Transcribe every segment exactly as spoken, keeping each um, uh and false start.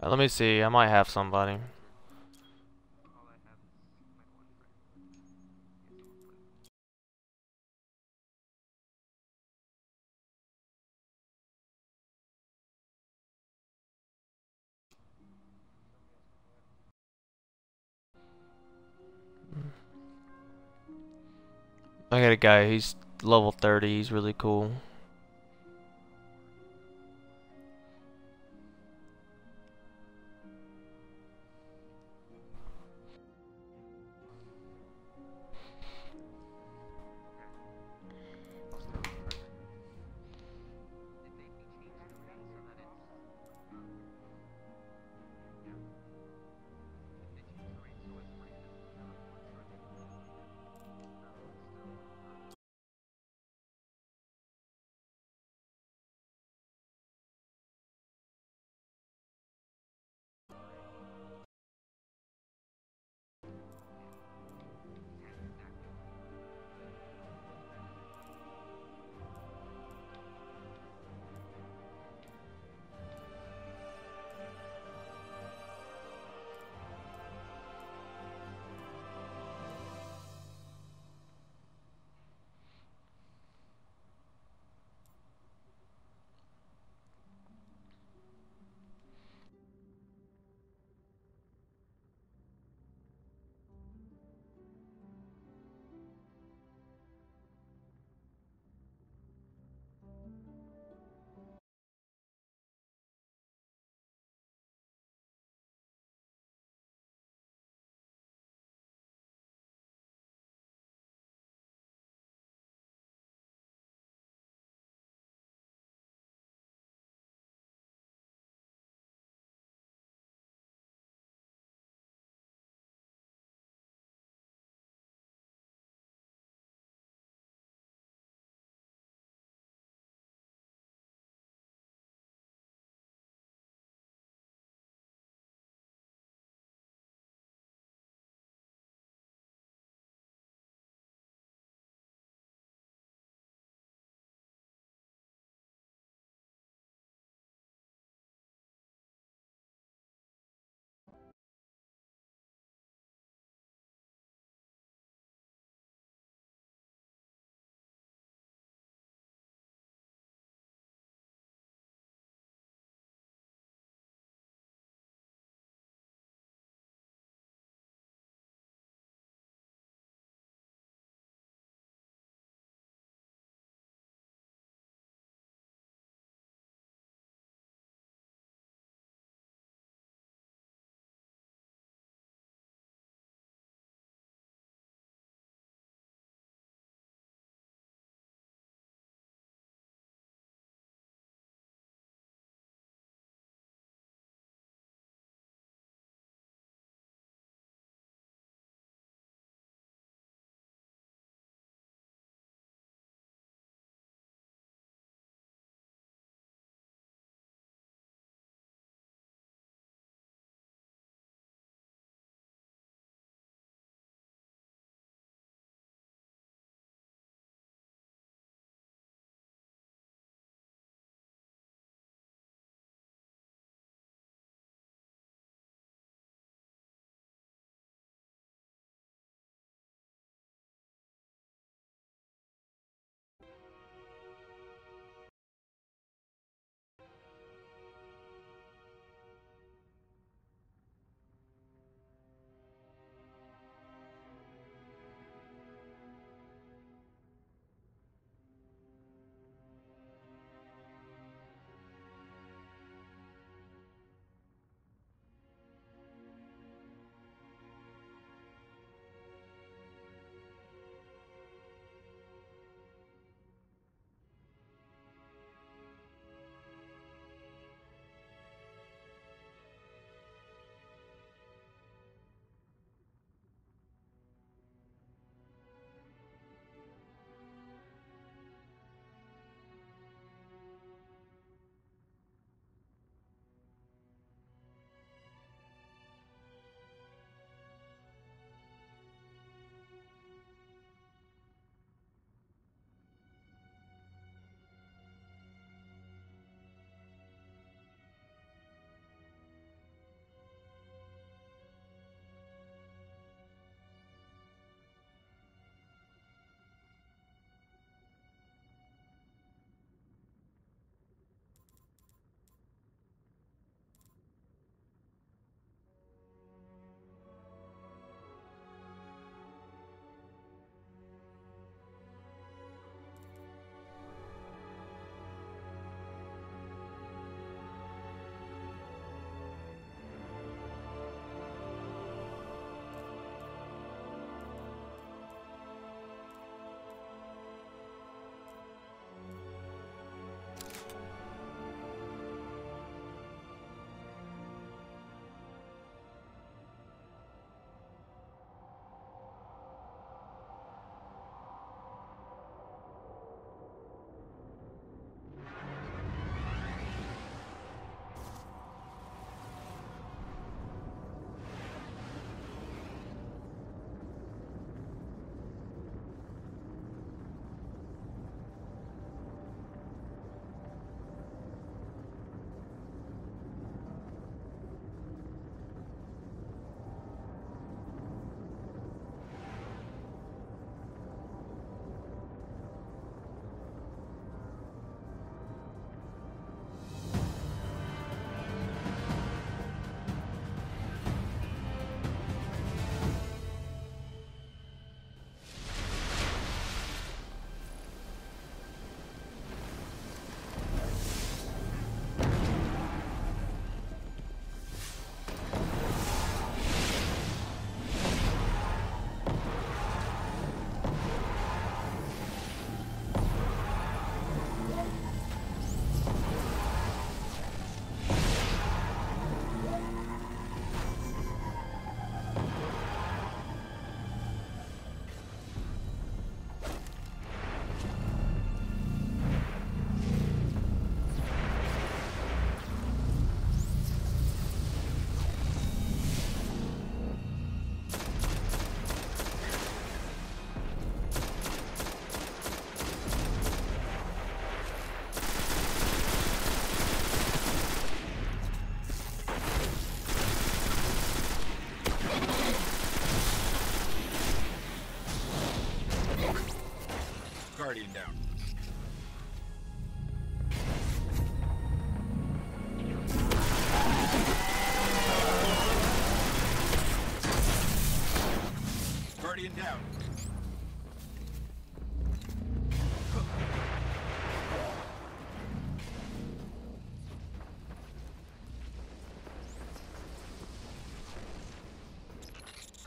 Uh, let me see. I might have somebody. I got a guy. He's level thirty. He's really cool.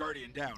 Guardian down.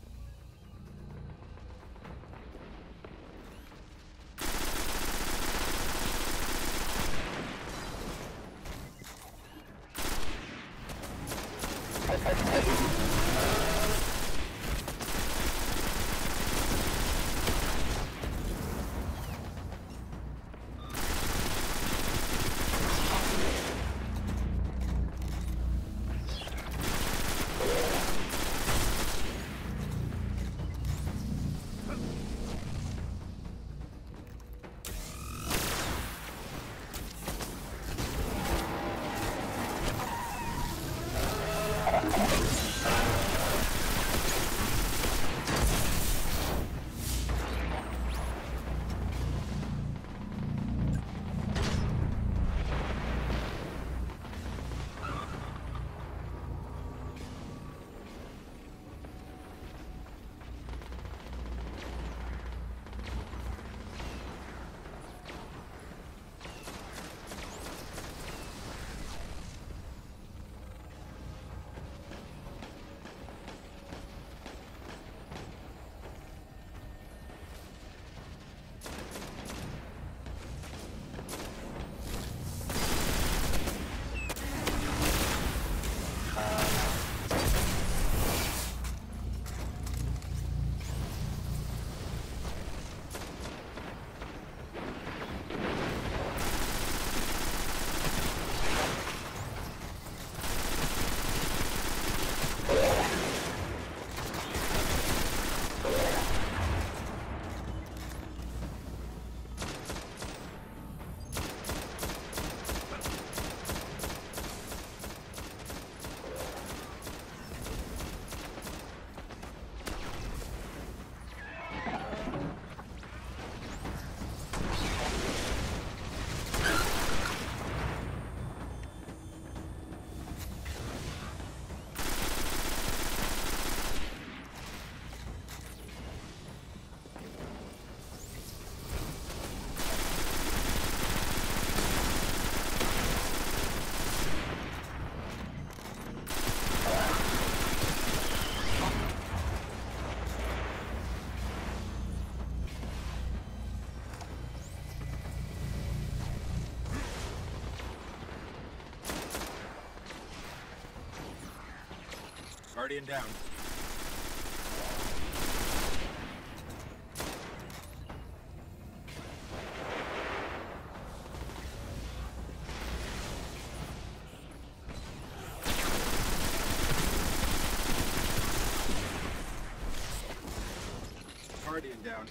Guardian down. Guardian down.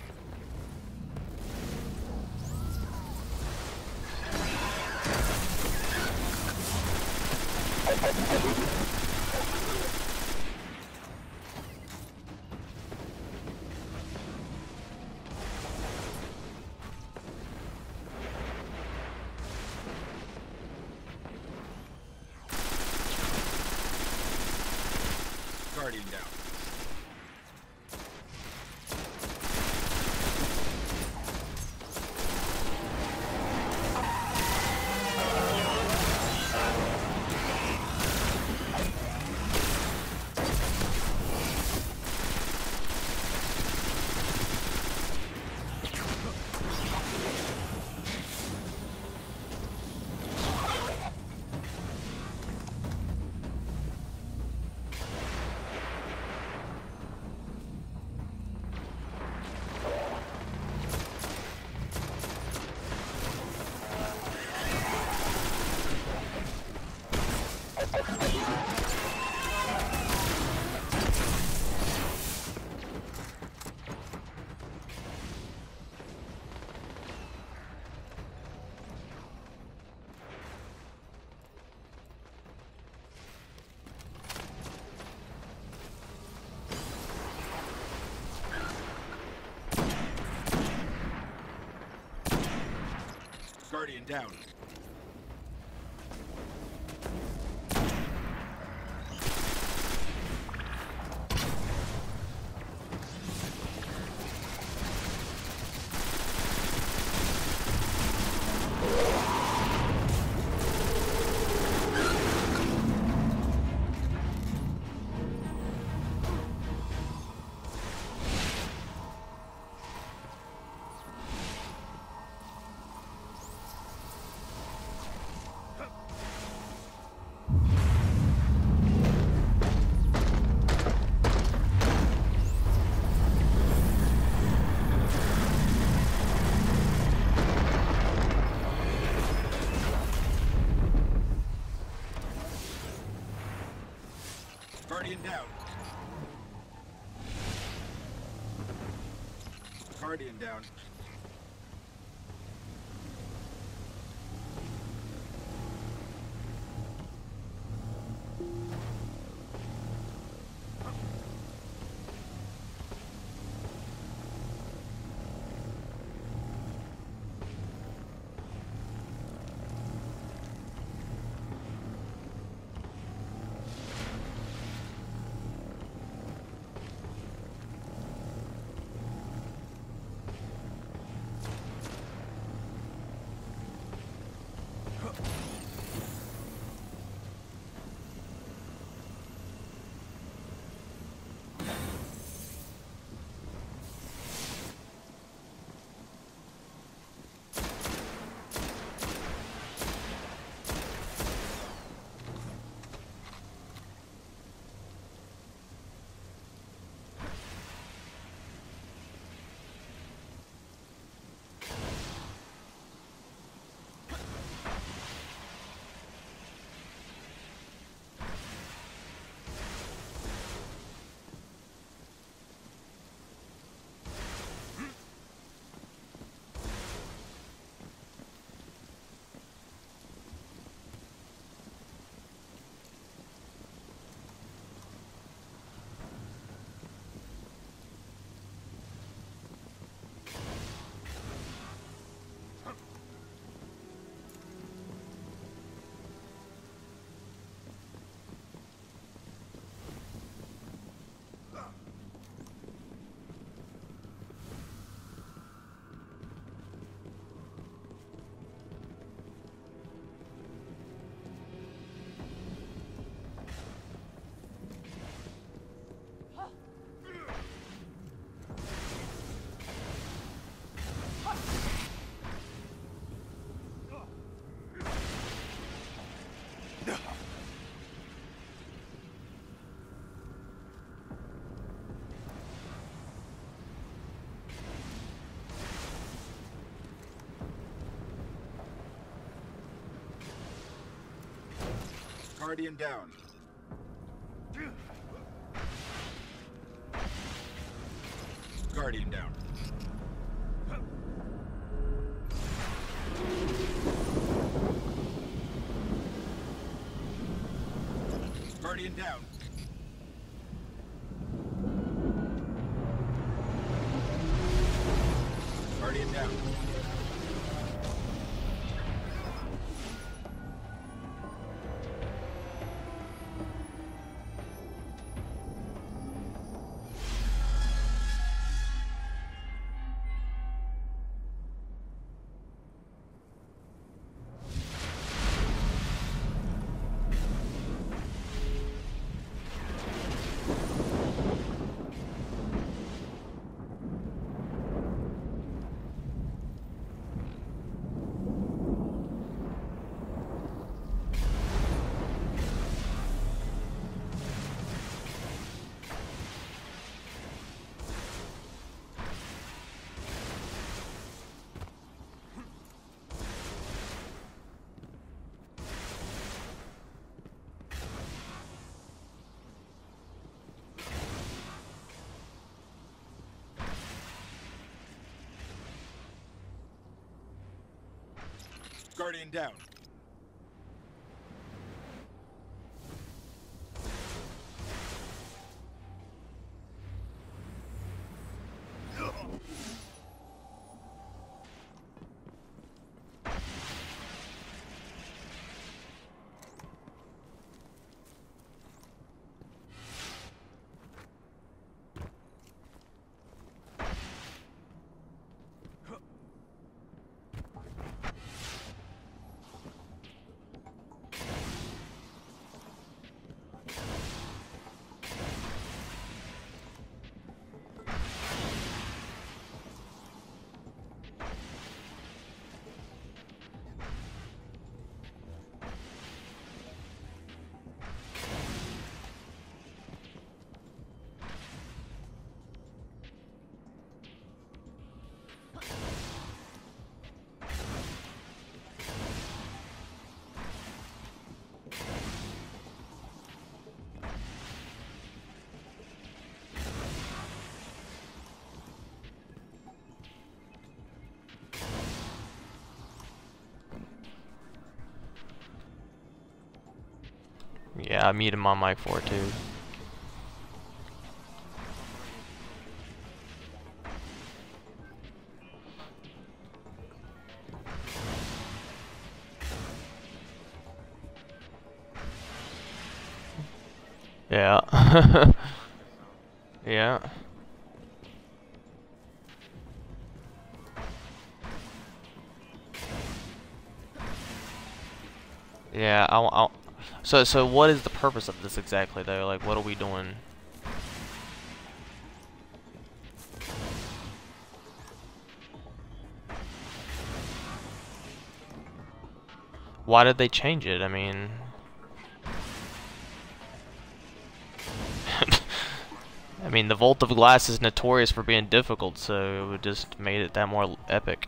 Guardian down. Guardian down. Guardian down. Guardian down. Guardian down. Guardian down. Guardian down. Guardian down. Guardian down. Yeah, I muted my mic for it too. Yeah. Yeah. Yeah, I, I, so so what is the purpose of this exactly though? Like, what are we doing? Why did they change it? I mean, I mean, the Vault of Glass is notorious for being difficult, so it just made it that more epic.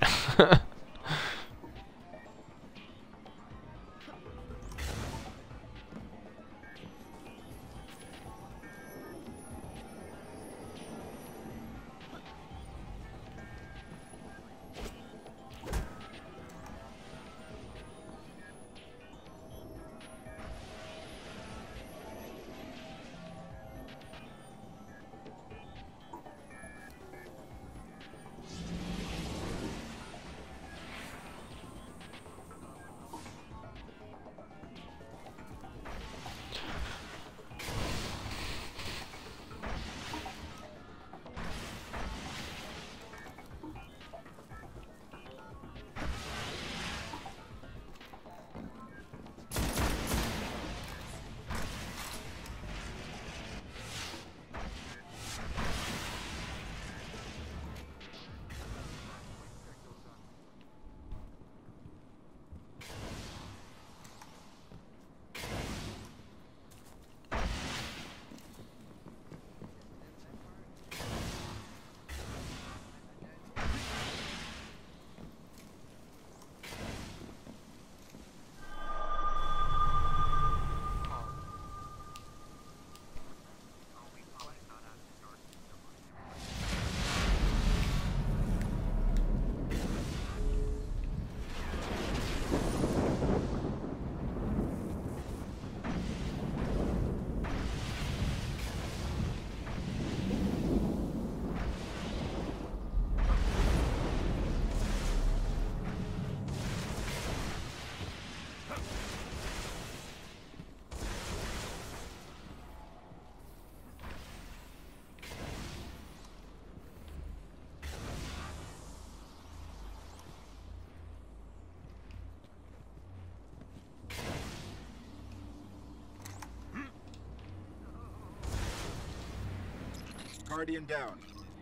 Guardian down.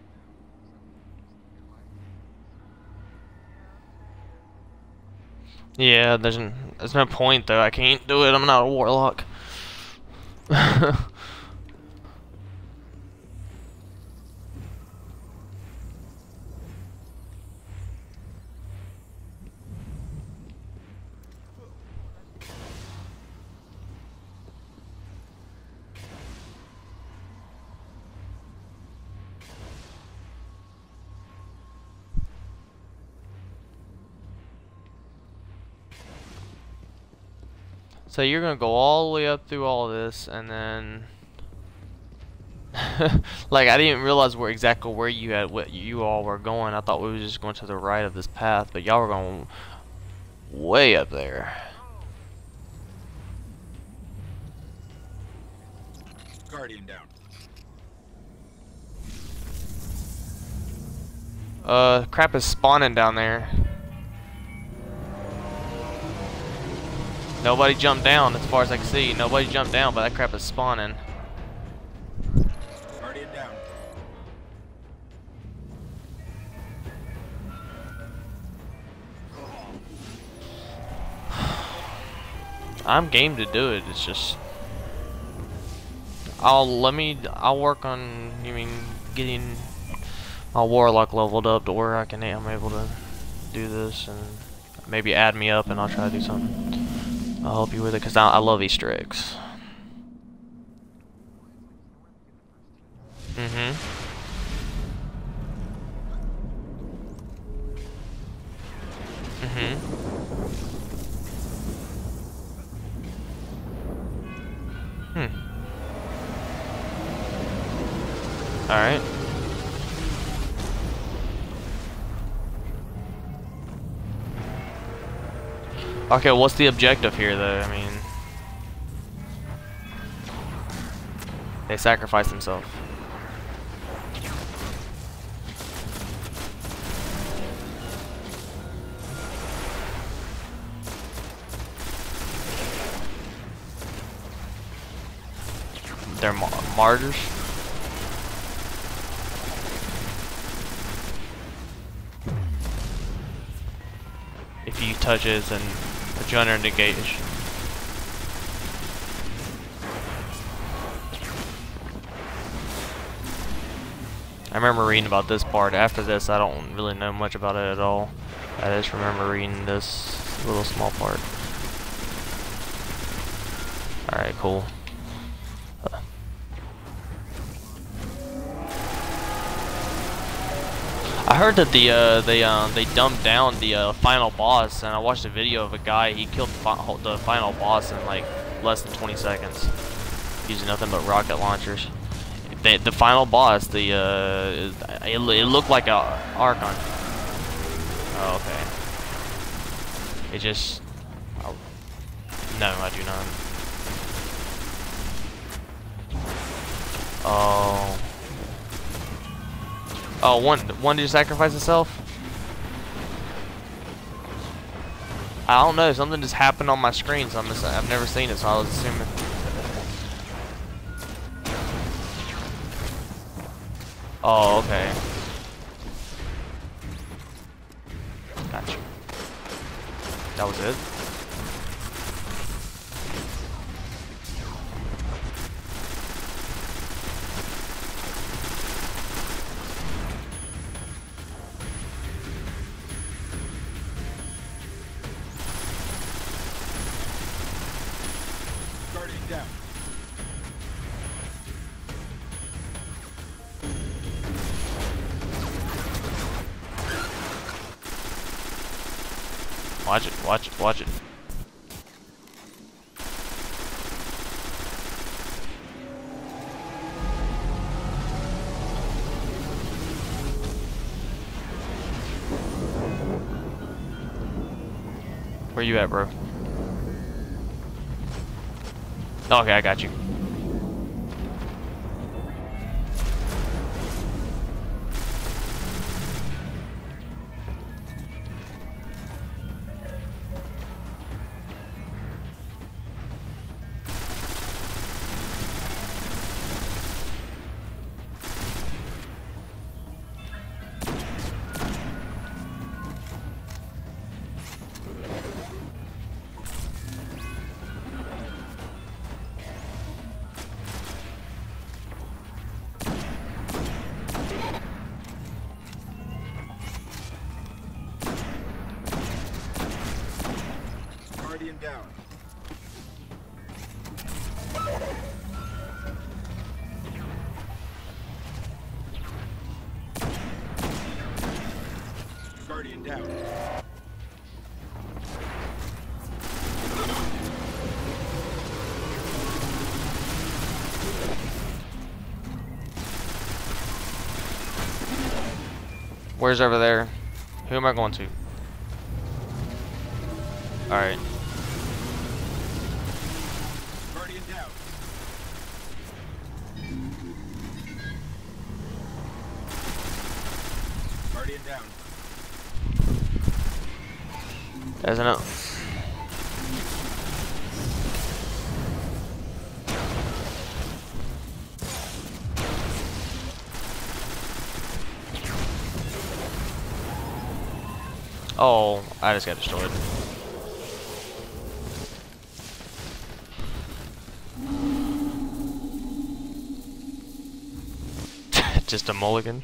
Yeah, there's n there's no point though. I can't do it. I'm not a warlock. So you're gonna go all the way up through all this, and then, like, I didn't realize where exactly where you had what you all were going. I thought we were just going to the right of this path, but y'all were going way up there. Guardian down. Uh, crap is spawning down there. Nobody jumped down as far as I can see. Nobody jumped down, but that crap is spawning. Guardian down. I'm game to do it. It's just I'll let me I'll work on you mean getting my warlock leveled up to where I can I'm able to do this, and maybe add me up and I'll try to do something. I'll help you with it because I, I love Easter eggs. Mm-hmm. Mm-hmm. Hmm. Alright. Okay, what's the objective here, though? I mean... They sacrificed themselves. They're mar martyrs. If you touch it, then put you under negation. I remember reading about this part. After this, I don't really know much about it at all. I just remember reading this little small part. Alright, cool. Uh. I heard that the uh, they uh, they dumbed down the uh, final boss, and I watched a video of a guy. He killed the, fi the final boss in like less than twenty seconds, using nothing but rocket launchers. The, the final boss, the uh, it, it looked like a Archon. Oh, okay. It just, oh, no, I do not. Oh, oh, one, one did sacrifice itself. I don't know. Something just happened on my screen, so I'm just, I've never seen it, so I was assuming. Oh, okay. Gotcha. That was it? Guardian down. Watch it, watch it, watch it. Where you at, bro? Okay, I got you. Guardian down. Guardian down. Where's over there? Who am I going to? Alright. Guardian down. Guardian down. There's another. Oh, I just got destroyed. Just a mulligan.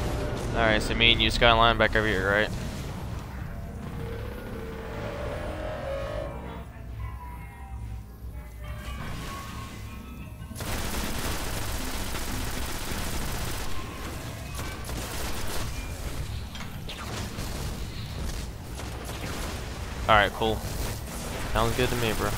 Alright, so me and you, Skyline, back over here, right? Alright, cool. Sounds good to me, bro.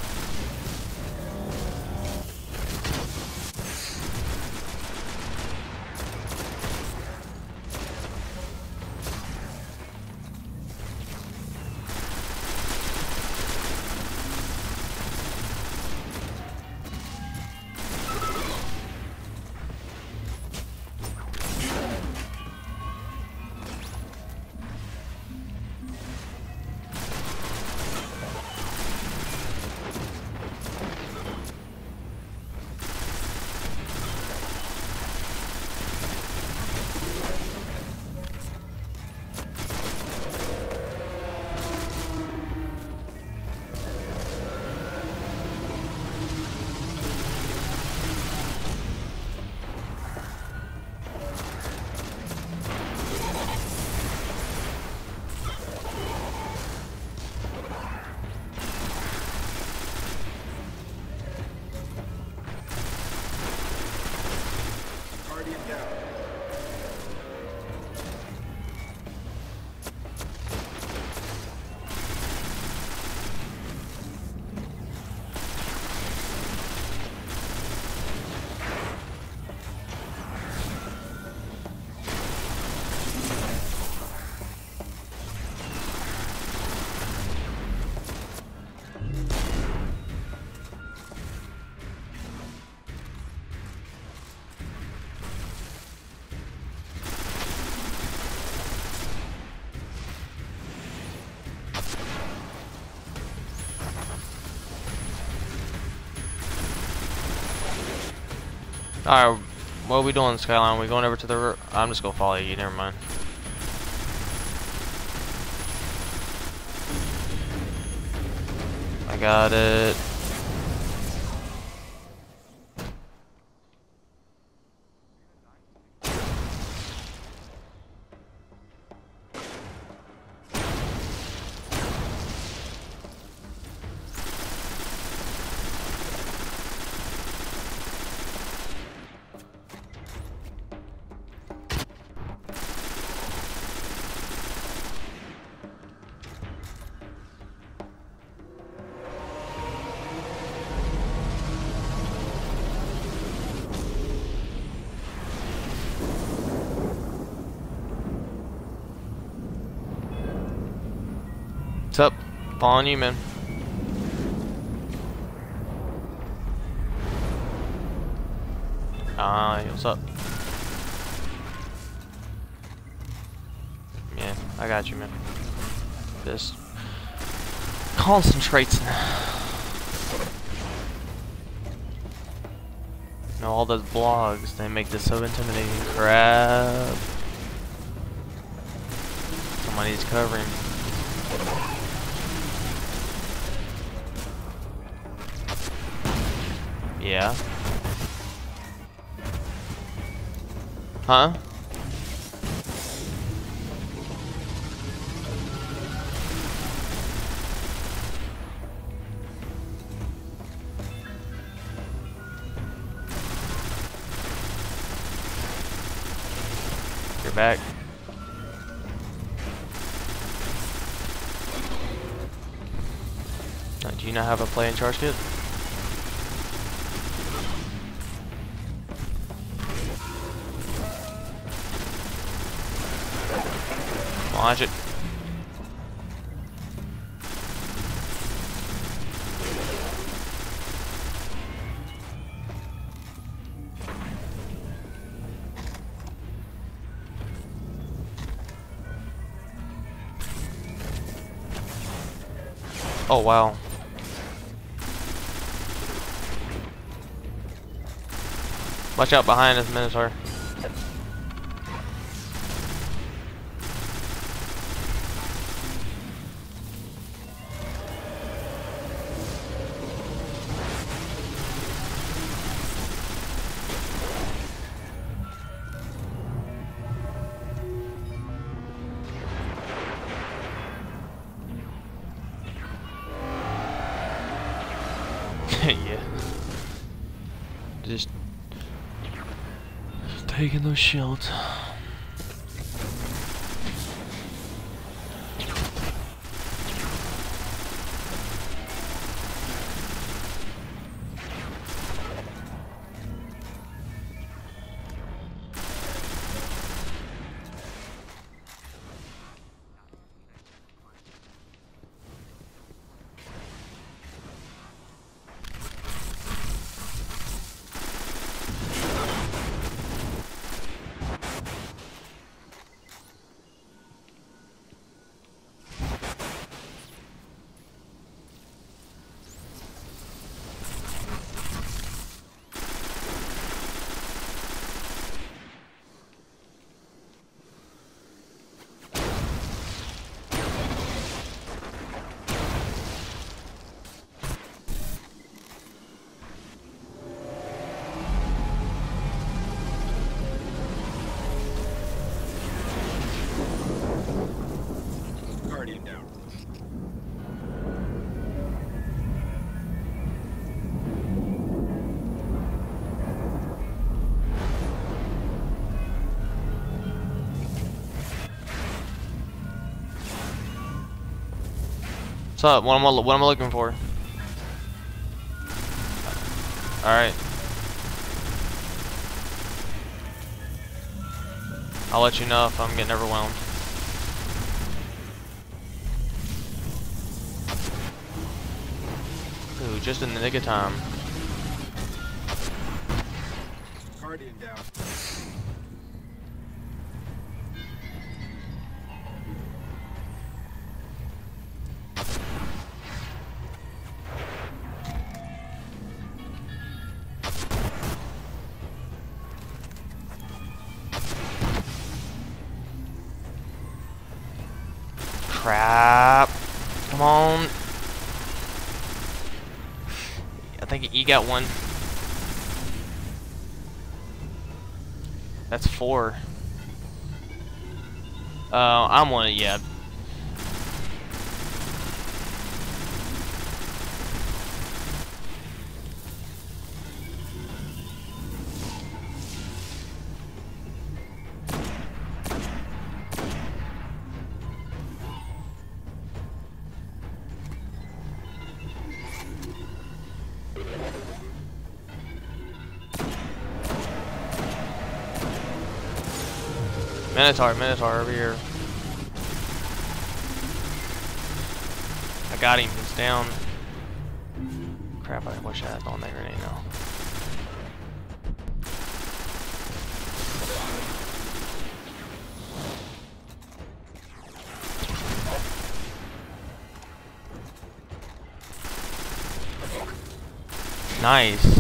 Guardian down. Alright, what are we doing, Skyline? We going over to the r I'm just gonna follow you, never mind. I got it. What's up? Following you, man. Ah, uh, what's up? Yeah, I got you, man. Just concentrating. You know, all those blogs, they make this so intimidating. Crap. Somebody's covering. Yeah. Huh? You're back. Now, do you not have a play and charge kit? Launch it. Oh wow. Watch out behind us, Minotaur. Yeah. Just taking those shields. up? What am I, what am I looking for? Alright. I'll let you know if I'm getting overwhelmed. Ooh, just in the nick of time. Guardian down. Crap. Come on. I think you got one. That's four. Uh, I'm one. Yeah. Minotaur, Minotaur over here. I got him, he's down. Crap, I wish I had on that grenade now. Nice.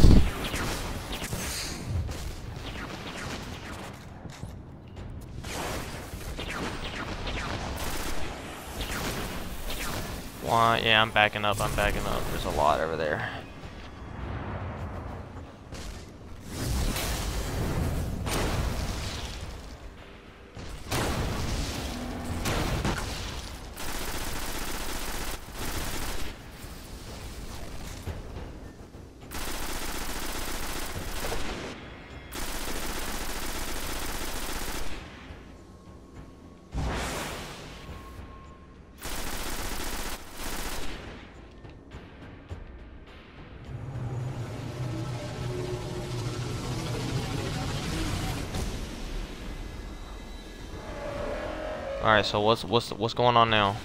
One, yeah, I'm backing up, I'm backing up. There's a lot over there. All right, so what's what's what's going on now?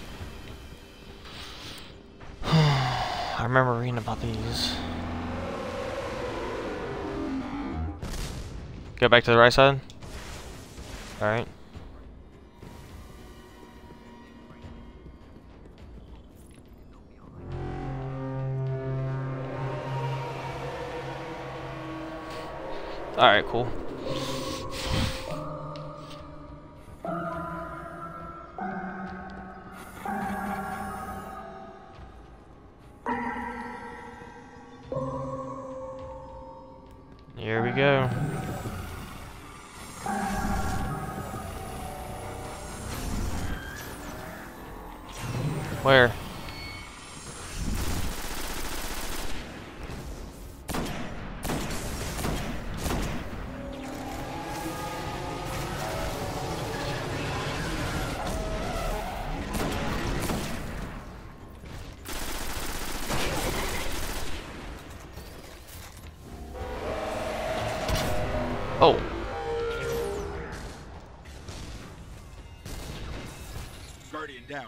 I remember reading about these. Go back to the right side. All right. All right, cool. Here we go. Where? Oh. Guardian down.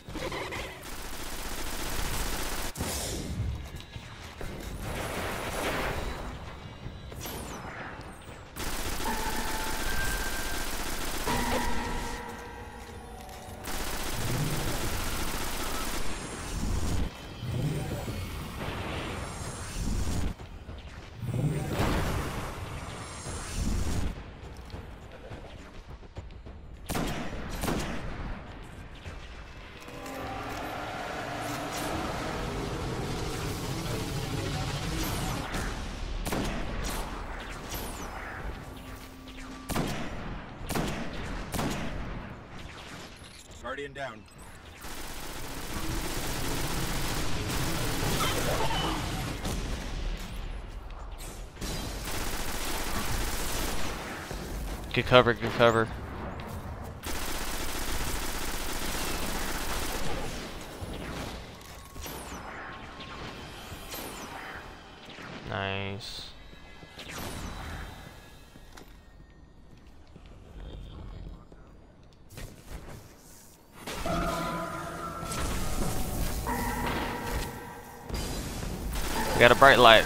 Guardian down. Good cover, good cover. Nice. We got a bright light.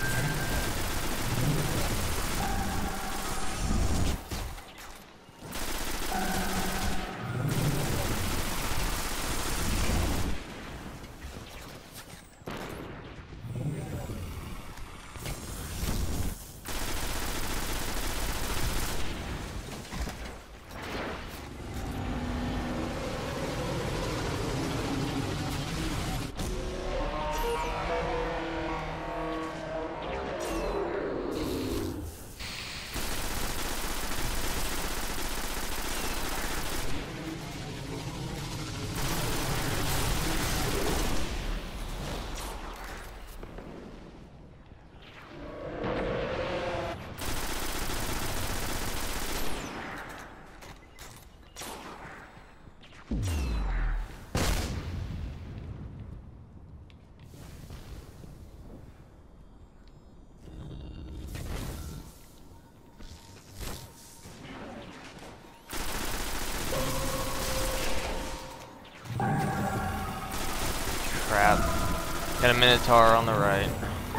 Crap. Got a Minotaur on the right.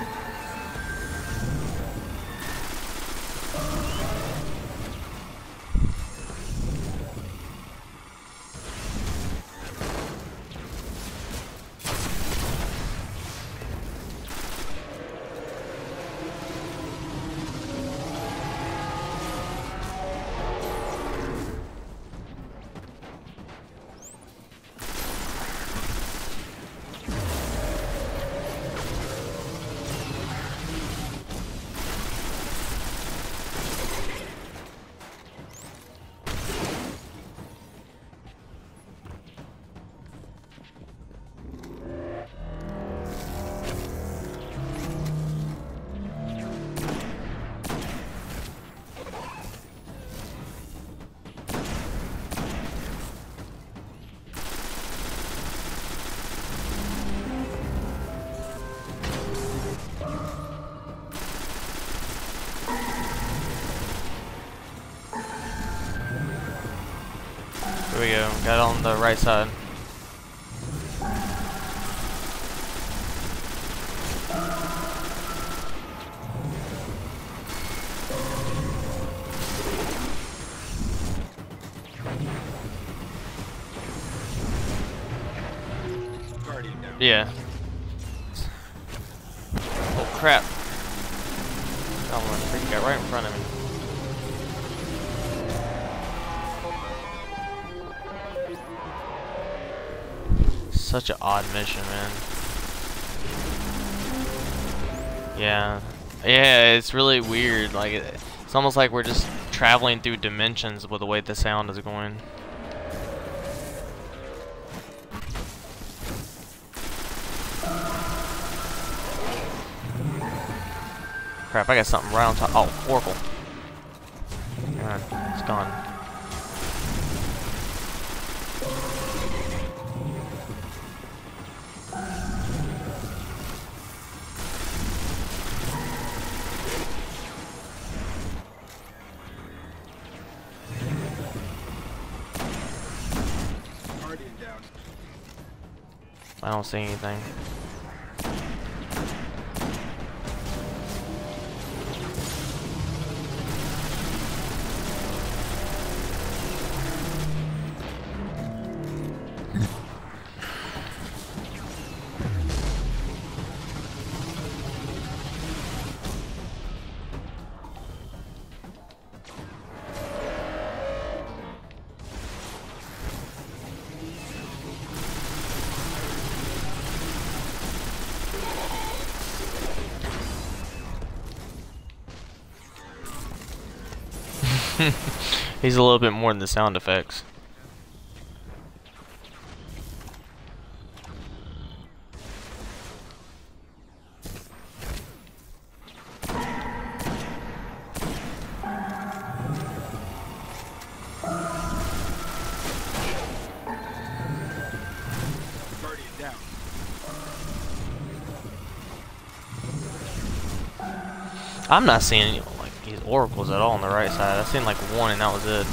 Here we go, got on the right side. Guardian down. Yeah. Oh crap. Oh, one freaking got right in front of me. Such an odd mission, man. Yeah. Yeah, it's really weird. Like, it, it's almost like we're just traveling through dimensions with the way the sound is going. Crap, I got something right on top. Oh, Oracle. Alright, it's gone. Guardian down. I don't see anything. He's a little bit more than the sound effects. Guardian down. I'm not seeing you know, like these oracles at all on the right side. I've seen like one and that was it.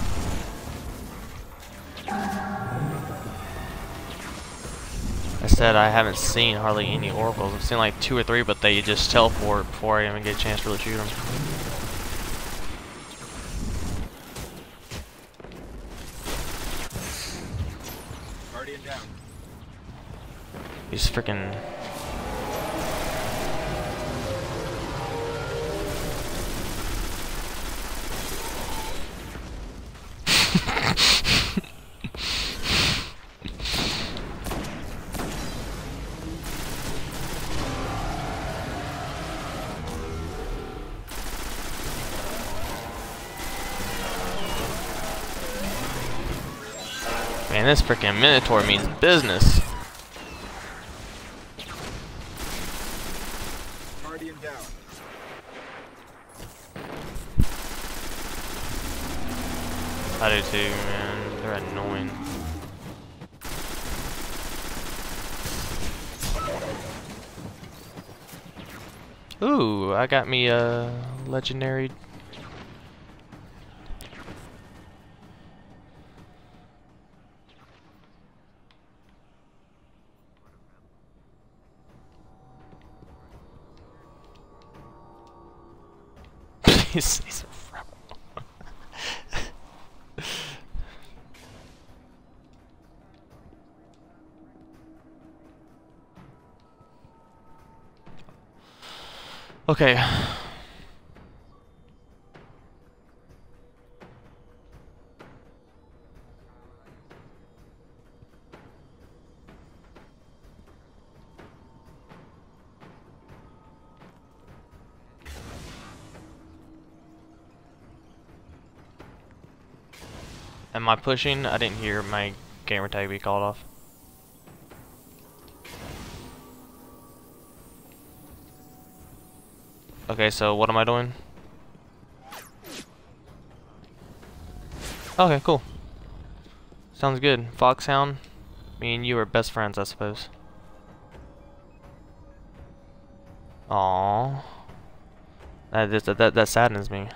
I said I haven't seen hardly any oracles. I've seen like two or three, but they just teleport before I even get a chance to really shoot them. Guardian down. He's freaking. Man, this freaking Minotaur means business. Guardian down. I do too, man. They're annoying. Ooh, I got me a legendary. he's, he's a rebel. Okay. Am I pushing? I didn't hear my gamer tag be called off. Okay, so what am I doing? Okay, cool. Sounds good. Foxhound, me and you are best friends, I suppose. Aww. That, just, that, that saddens me.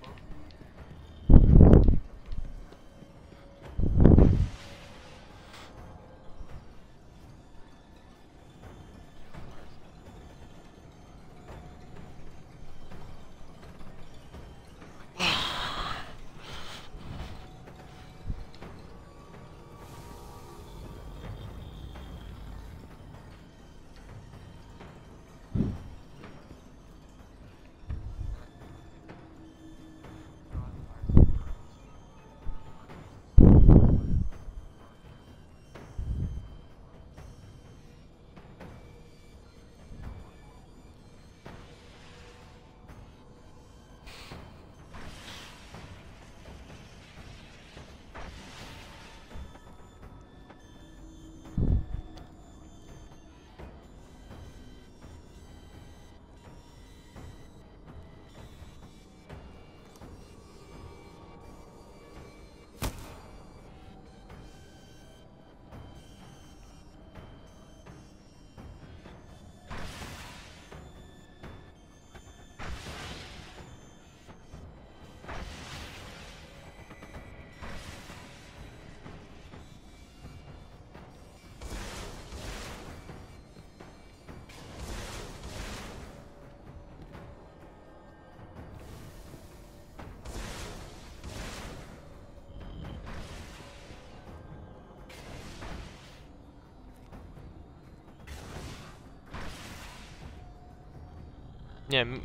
Yeah. M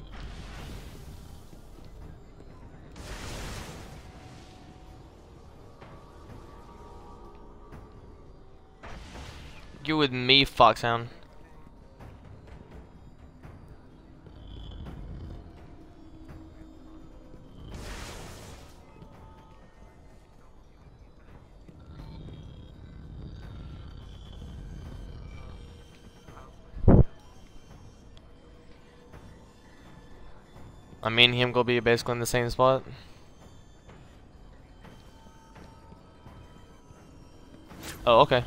you with me, Foxhound. I mean, him gonna be basically in the same spot. Oh, okay.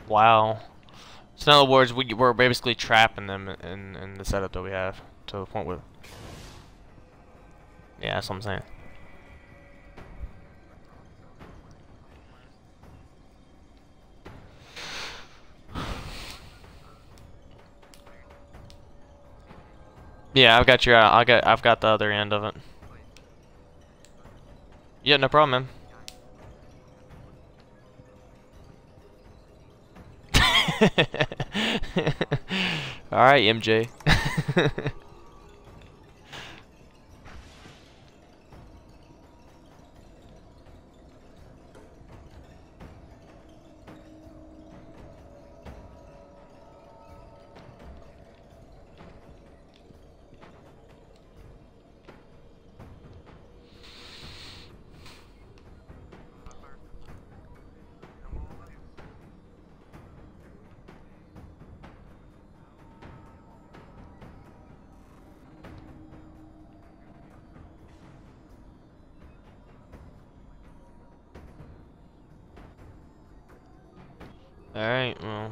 Wow. So in other words, we, we're basically trapping them in, in the setup that we have to the point where... Yeah, that's what I'm saying. Yeah, I've got your. I got. I've got the other end of it. Yeah, no problem, man. All right, M J. All right, well.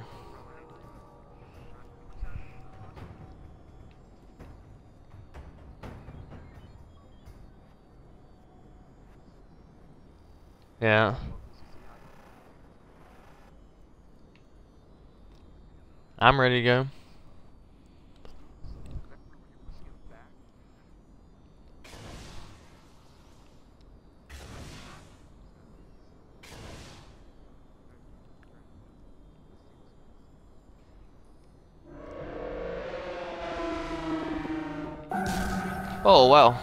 Yeah. I'm ready to go. Oh, wow.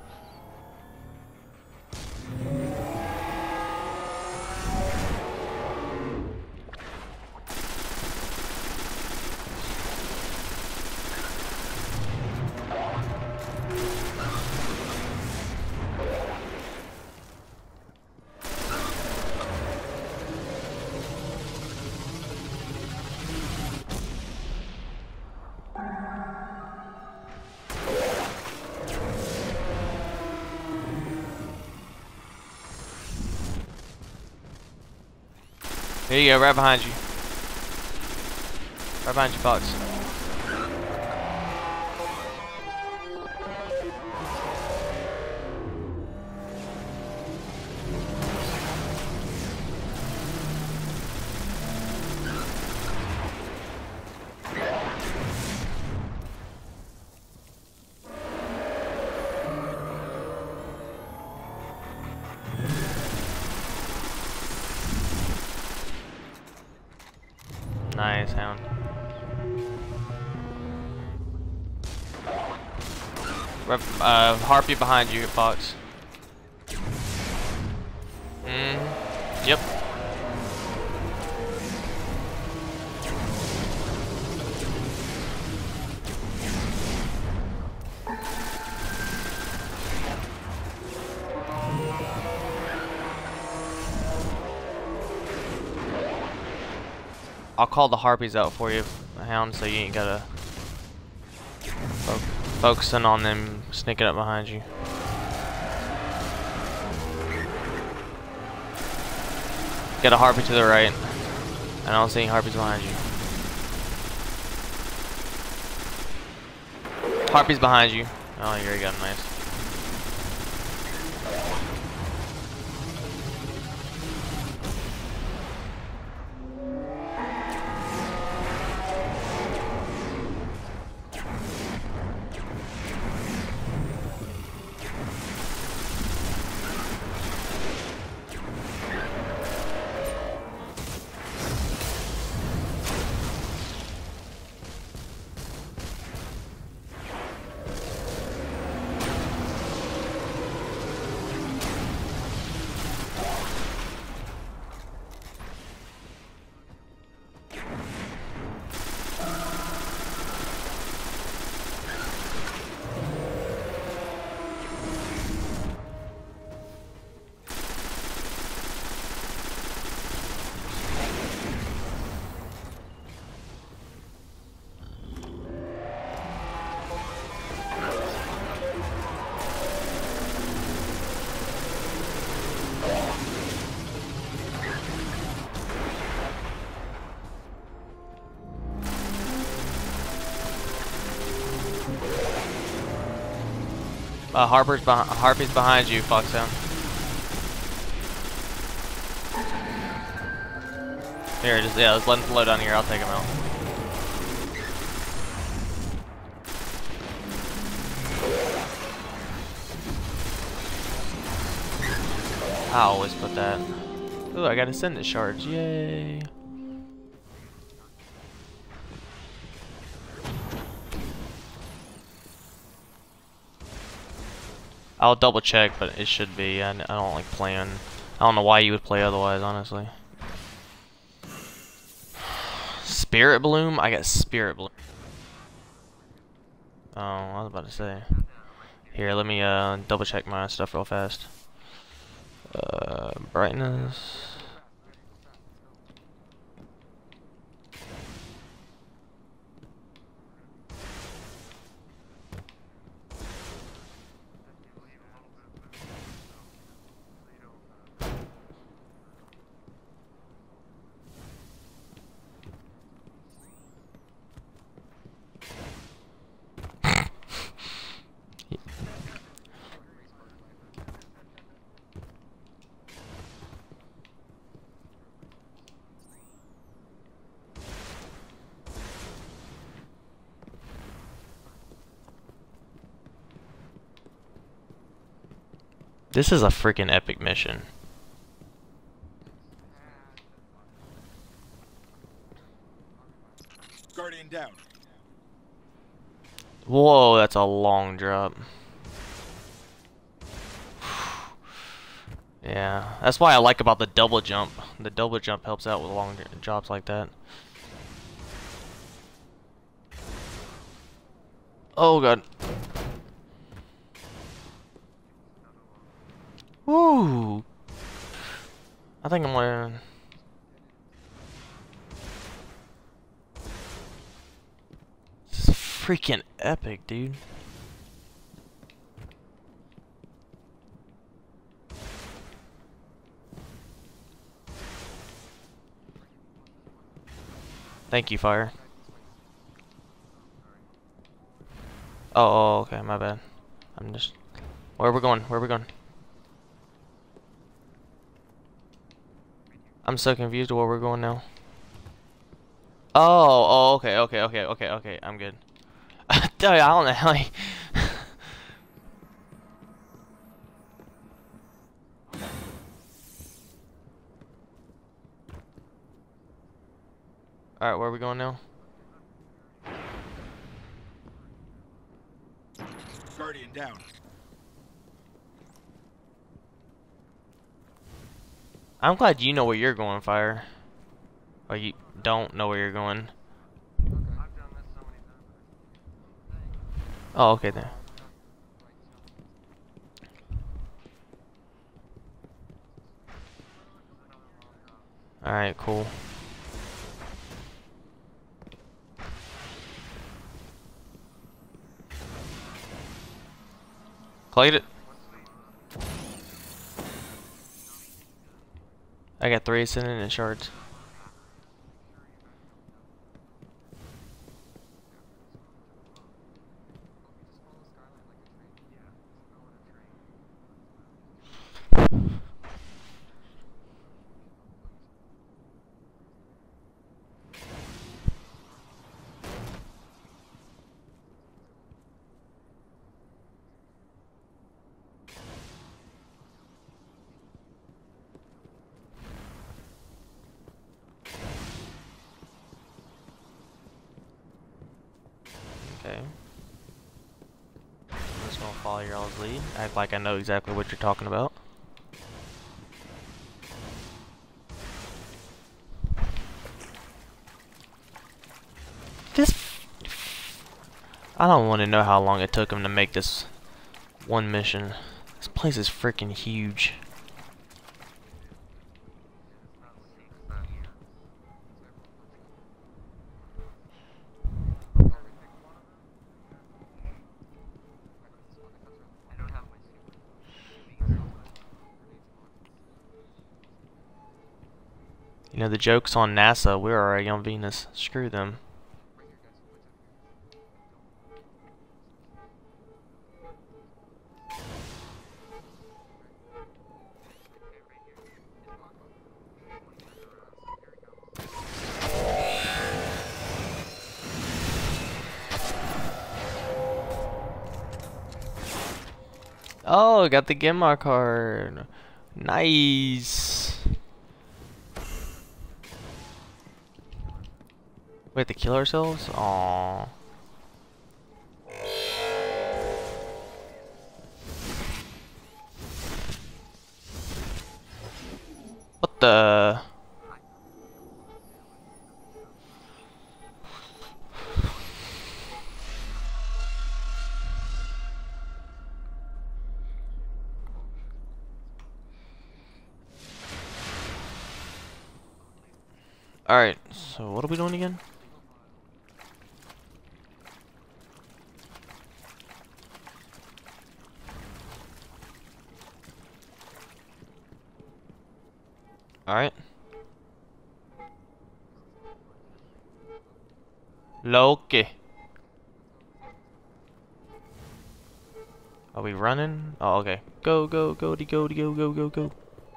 Here you go, right behind you. Right behind you, Fox. Nice, Hound. Rep, uh, Harpy behind you, Fox. Mm, yep. I'll call the Harpies out for you, Hound, so you ain't gotta fo focusing on them sneaking up behind you. Got a Harpy to the right. I don't see any Harpies behind you. Harpies behind you. Oh, you already got him, nice. Uh, Harper's behind. Harpy's behind you, Foxhound. Here, just yeah, just let him float down here. I'll take him out. I always put that. Ooh, I got Ascendant shards. Yay! I'll double check, but it should be. I, I don't like playing. I don't know why you would play otherwise, honestly. Spirit Bloom? I got Spirit Bloom. Oh, I was about to say. Here, let me uh, double check my stuff real fast. Uh, brightness. This is a freaking epic mission. Guardian down. Whoa, that's a long drop. Yeah, that's why I like about the double jump. The double jump helps out with long drops like that. Oh god. Woo! I think I'm gonna. This is freaking epic, dude. Thank you, fire. Oh, oh, okay, my bad. I'm just. Where are we going? Where are we going? I'm so confused where we're going now. Oh, oh, okay, okay, okay, okay, okay. I'm good. I don't know how. He All right, where are we going now? Guardian down. I'm glad you know where you're going, fire. Or you don't know where you're going. Oh, okay then. Alright, cool. Played it. I got three ascendant and shards. Okay. I'm just gonna follow your all's lead. Act like I know exactly what you're talking about. This. I don't want to know how long it took him to make this one mission. This place is freaking huge. You know, the joke's on NASA. We're already on Venus. Screw them. Oh, I got the Gemma card. Nice. We have to kill ourselves? Aww. What the? Alright, so what are we doing again? Alright. Loki. Are we running? Oh, okay. Go, go, go, de go, de go, go, go, go.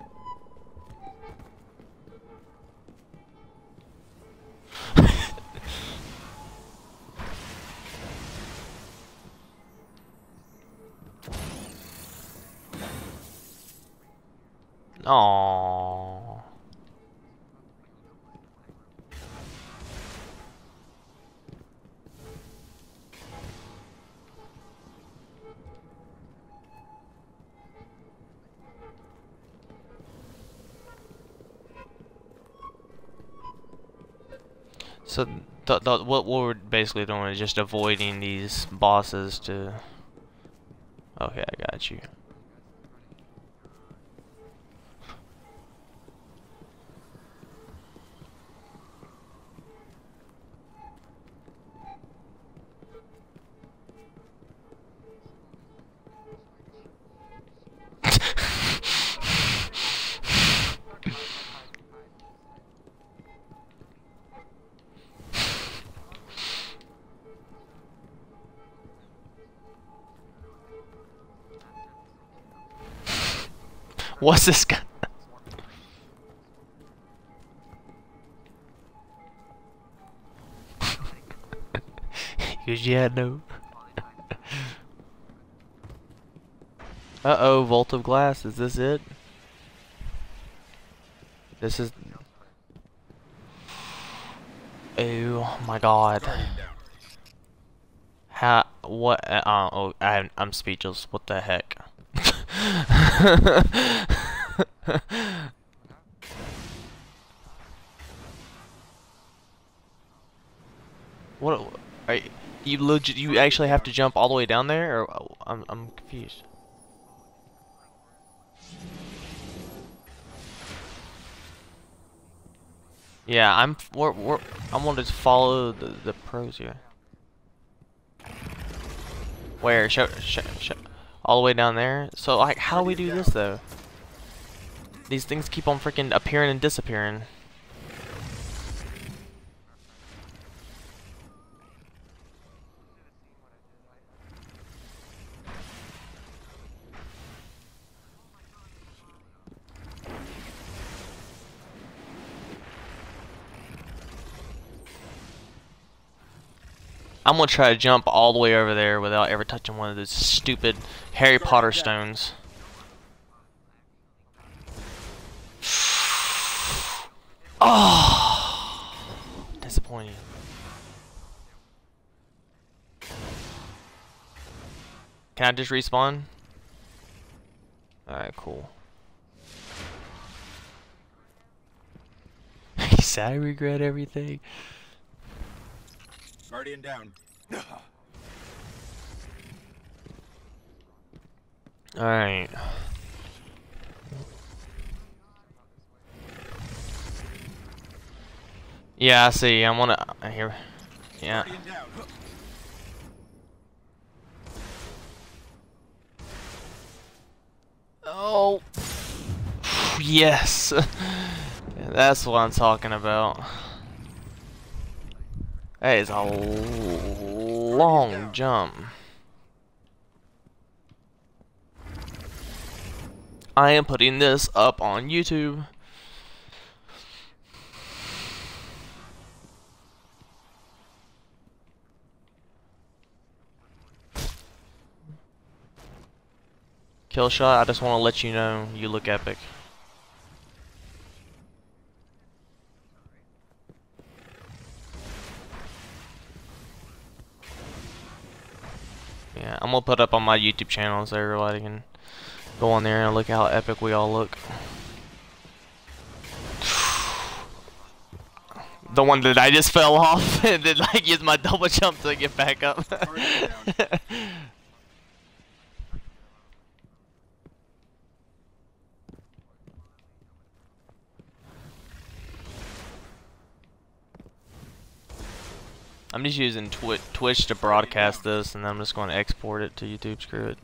Aww. So, th th what we're basically doing is just avoiding these bosses to... Okay, I got you. What's this guy? Cause yeah, no. Uh oh, Vault of Glass. Is this it? This is. Oh my God. Guardian down. How? What? Uh, oh, I, I'm speechless. What the heck? What? Are you, you legit? You actually have to jump all the way down there, or oh, I'm I'm confused. Yeah, I'm. We're, we're, I'm gonna just follow the the pros here. Where? Show, show, show. All the way down there. So like, how do we do this though? These things keep on freaking appearing and disappearing. I'm gonna try to jump all the way over there without ever touching one of those stupid Harry Potter stones. Oh, disappointing. Can I just respawn? Alright, cool. He said I regret everything. Guardian down. Alright. Yeah, I see. I'm gonna uh, here. Yeah. Guardian down. Oh. Yes. That's what I'm talking about. That is a long jump. I am putting this up on YouTube. Kill shot. I just want to let you know you look epic. Yeah, I'm gonna put up on my YouTube channel so everybody can go on there and look how epic we all look. The one that I just fell off and then like use my double jump to get back up. I'm just using Twi Twitch to broadcast this, and then I'm just going to export it to YouTube. Screw it.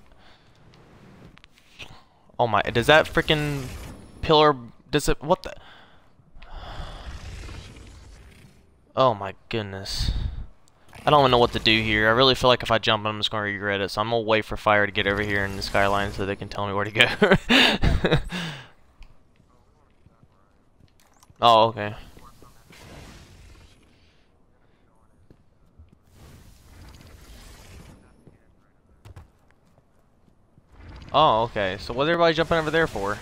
Oh my! Does that freaking pillar? Does it? What the? Oh my goodness! I don't even know what to do here. I really feel like if I jump, I'm just going to regret it. So I'm gonna wait for fire to get over here in the skyline so they can tell me where to go. Oh, okay. Oh, okay. So what's everybody jumping over there for?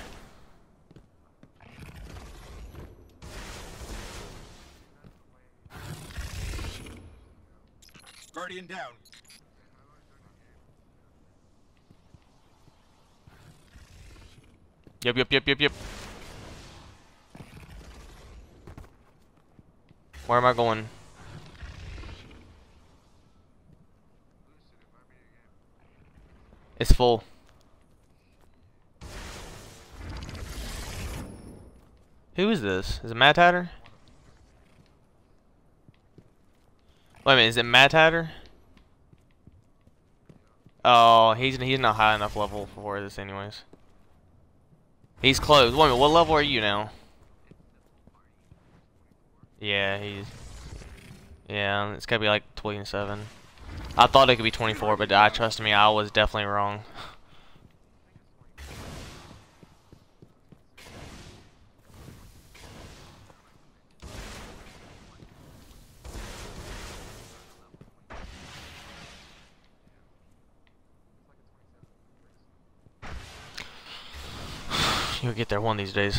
Guardian down. Yep, yep, yep, yep, yep. Where am I going? It's full. Who is this? Is it Mad Hatter? Wait a minute, is it Mad Hatter? Oh, he's he's not high enough level for this anyways. He's close. Wait a minute, what level are you now? Yeah, he's... Yeah, it's gotta be like twenty-seven. I thought it could be twenty-four, but I trust me, I was definitely wrong. You'll get there one of these days.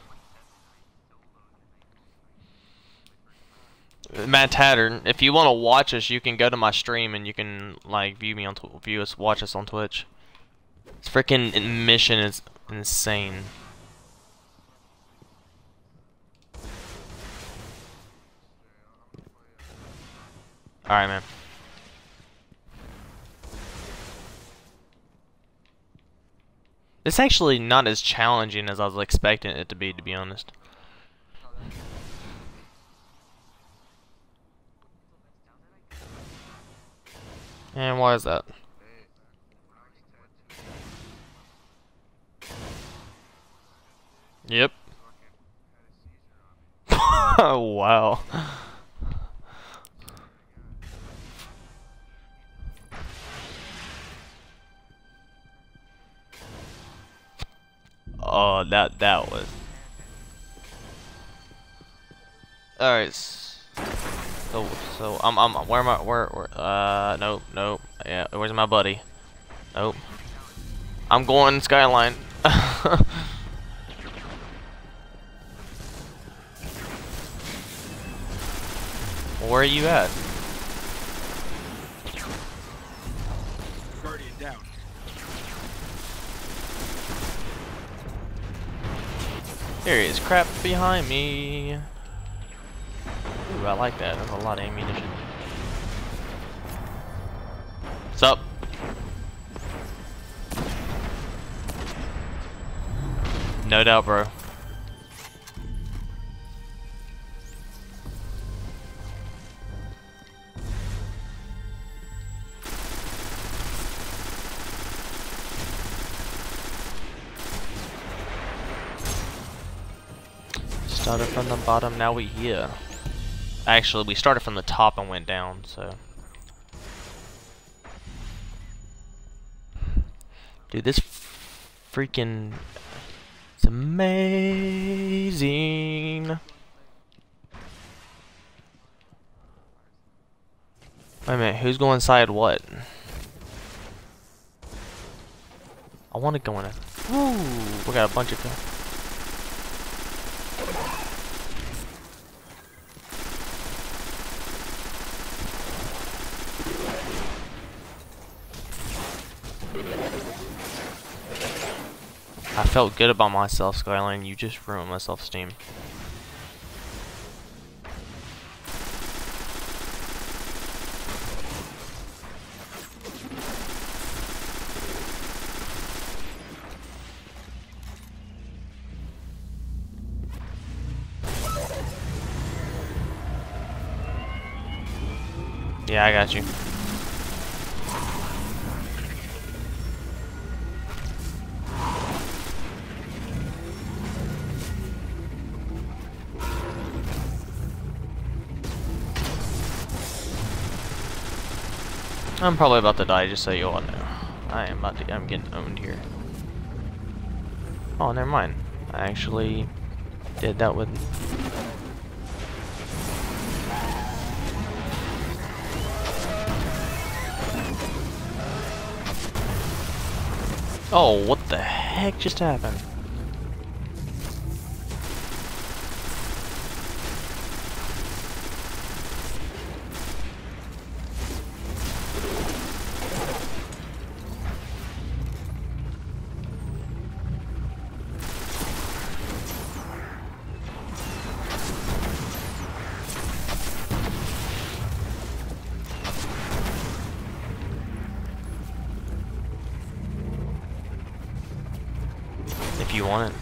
Matt Tatter, if you want to watch us, you can go to my stream and you can like view me on tw view us, watch us on Twitch. This freaking mission is insane. All right, man. It's actually not as challenging as I was expecting it to be, to be honest. And why is that? Yep. Oh, wow. Oh, that that was. All right. So so I'm I'm where am I where where uh nope nope yeah where's my buddy? Nope. I'm going skyline. Where are you at? Guardian down. There is crap behind me. Ooh, I like that. That's a lot of ammunition. What's up? No doubt, bro. Started from the bottom, now we here. Actually, we started from the top and went down, so. Dude, this freaking... It's amazing. Wait a minute, who's going inside what? I want to go in it. Woo! We got a bunch of guns. I felt good about myself, Skyline. You just ruined my self-esteem. Yeah, I got you. I'm probably about to die, just so you all know. I am about to, I'm getting owned here. Oh, never mind. I actually did that with... Oh, what the heck just happened? If you want it.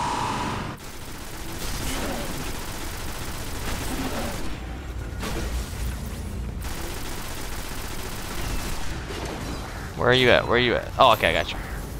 Where are you at? Where are you at? Oh, okay, I got you.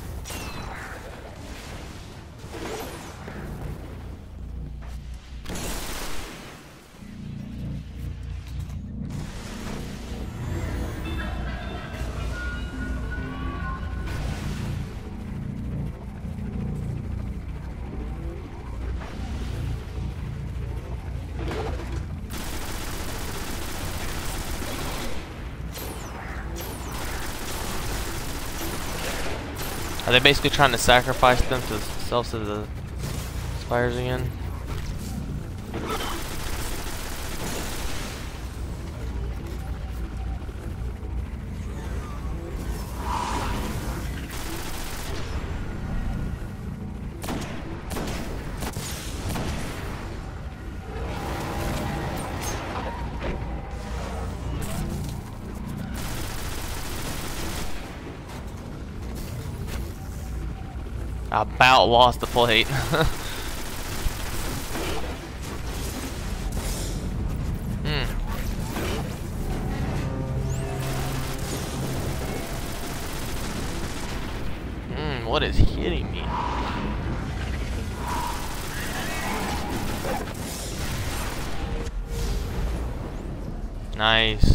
Are they basically trying to sacrifice them to themselves to the spires again? I about lost the plate. Hmm. Hmm, what is hitting me? Nice.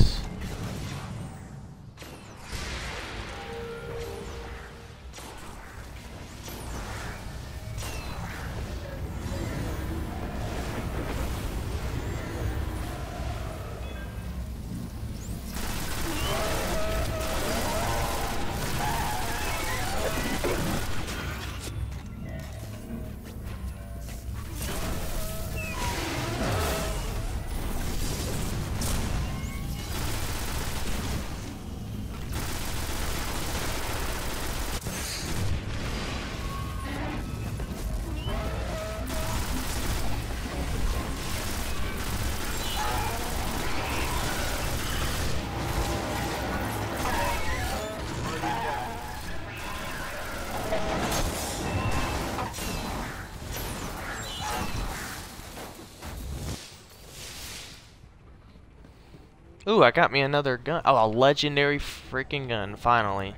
Ooh, I got me another gun. Oh, a legendary freaking gun, finally.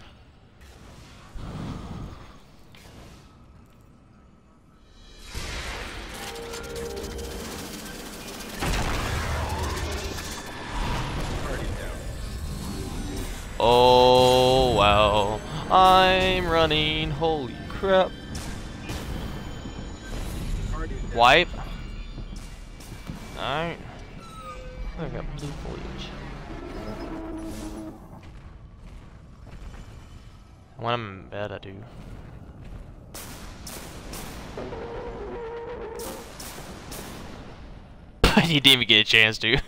Oh, wow. I'm running. Holy crap. Wipe. Alright. I got blue foliage. When I'm in bed, I do. You didn't even get a chance to.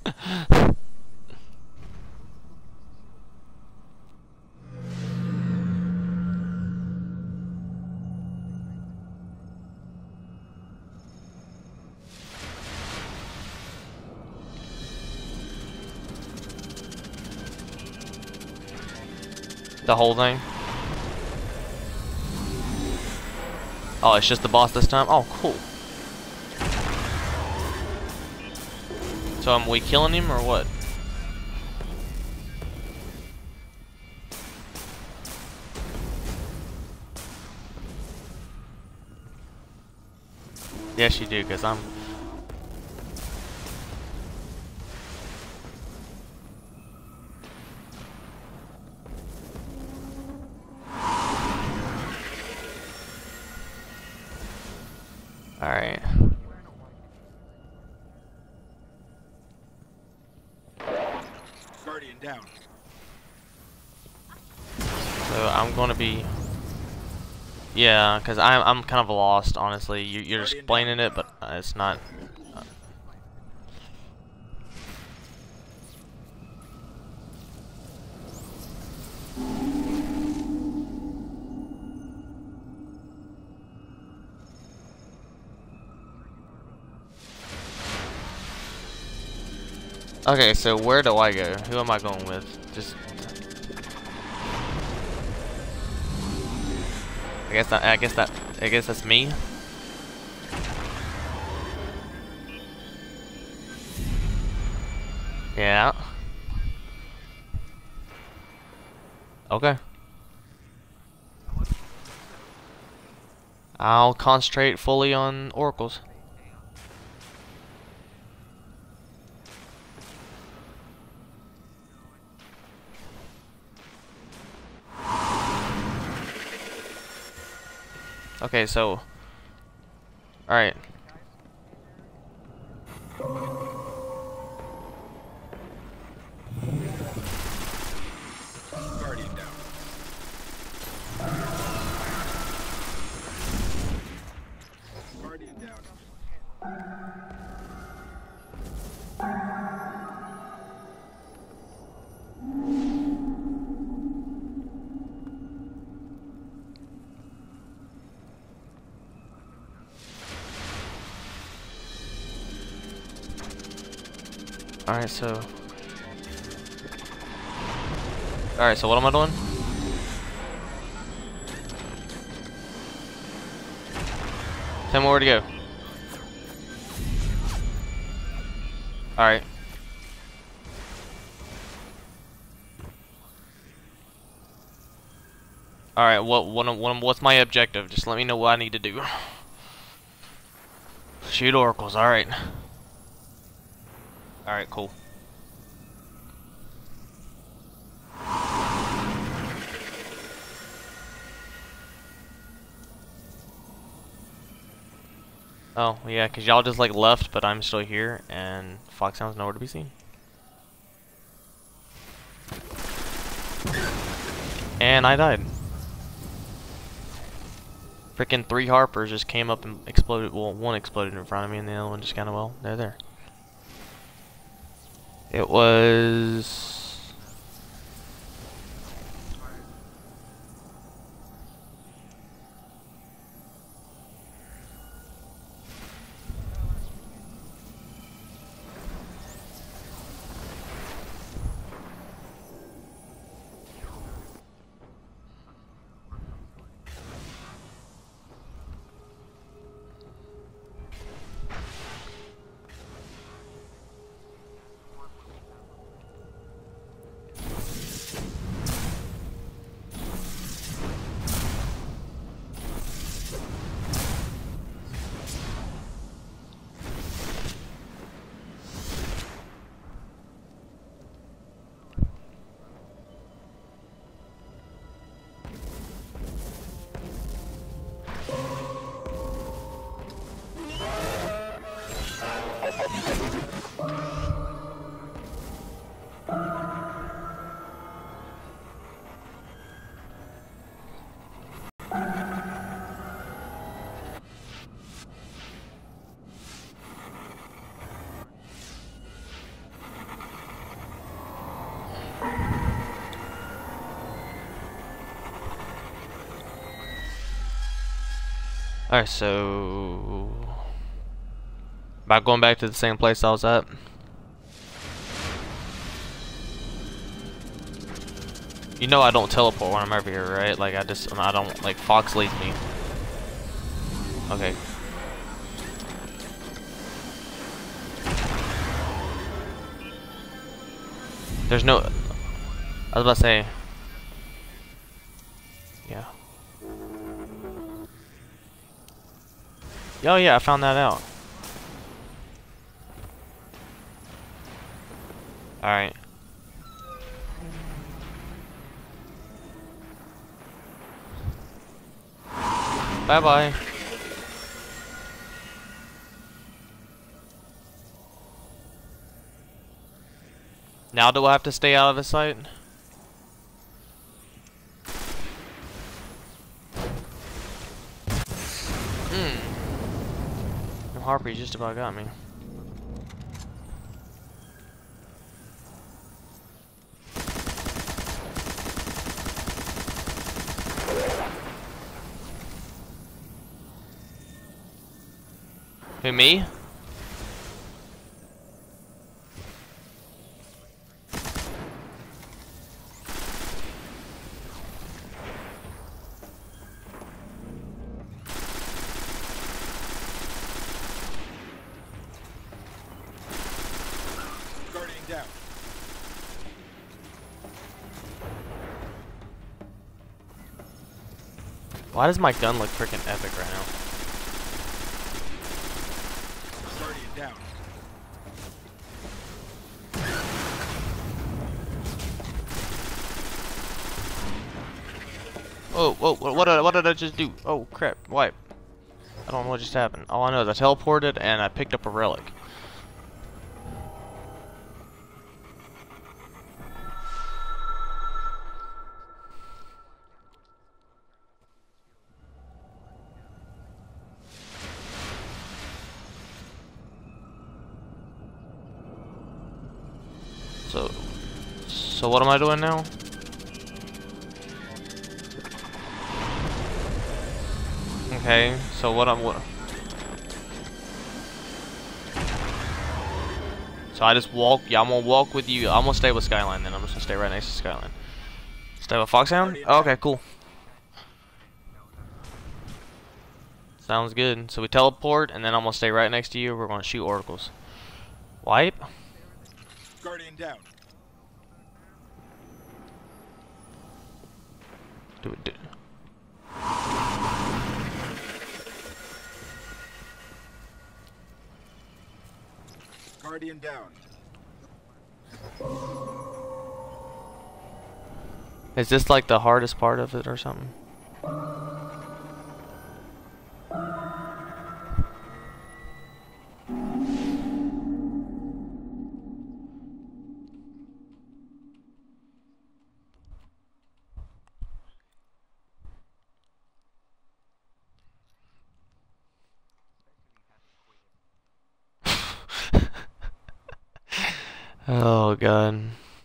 The whole thing? Oh, it's just the boss this time? Oh, cool. So am we killing him or what? Yes, you do, because I'm... Alright. Guardian down. So I'm gonna be... Yeah, because I'm, I'm kind of lost, honestly. You, you're explaining it, but uh, it's not... Uh... Okay, so where do I go? Who am I going with? Just... I guess that, I guess that, I guess that's me. Yeah. Okay. I'll concentrate fully on oracles. Okay, so... Alright. Guardian down. Guardian down. Alright, so... Alright, so what am I doing? Tell me where to go. Alright. Alright, what, what, what, what's my objective? Just let me know what I need to do. Shoot oracles, alright. Alright, cool. Oh, yeah, because y'all just like left, but I'm still here, and Foxhound's nowhere to be seen. And I died. Freaking three Harpers just came up and exploded. Well, one exploded in front of me, and the other one just kind of, well, they're there. It was... Alright, so about going back to the same place I was at. You know I don't teleport when I'm over here, right? Like I just I don't like Fox leads me. Okay. There's no I was about to say yeah. Oh yeah, I found that out. Alright. Bye bye. Now do I have to stay out of his sight? Hmm. Harpy just about got me. Who, me? Guardian down. Why does my gun look freaking epic right now? Guardian down. Oh, whoa, what, what, did, I- what did I just do? Oh, crap, wipe. I don't know what just happened. All I know is I teleported and I picked up a relic. So, so what am I doing now? Okay, so what I'm what? So I just walk. Yeah, I'm gonna walk with you. I'm gonna stay with Skyline then. I'm just gonna stay right next to Skyline. Stay with Foxhound? Oh, okay, cool. Sounds good. So we teleport, and then I'm gonna stay right next to you. We're gonna shoot oracles. Wipe. Guardian down. Do it. Do. Guardian down. Is this like the hardest part of it or something? Oh god.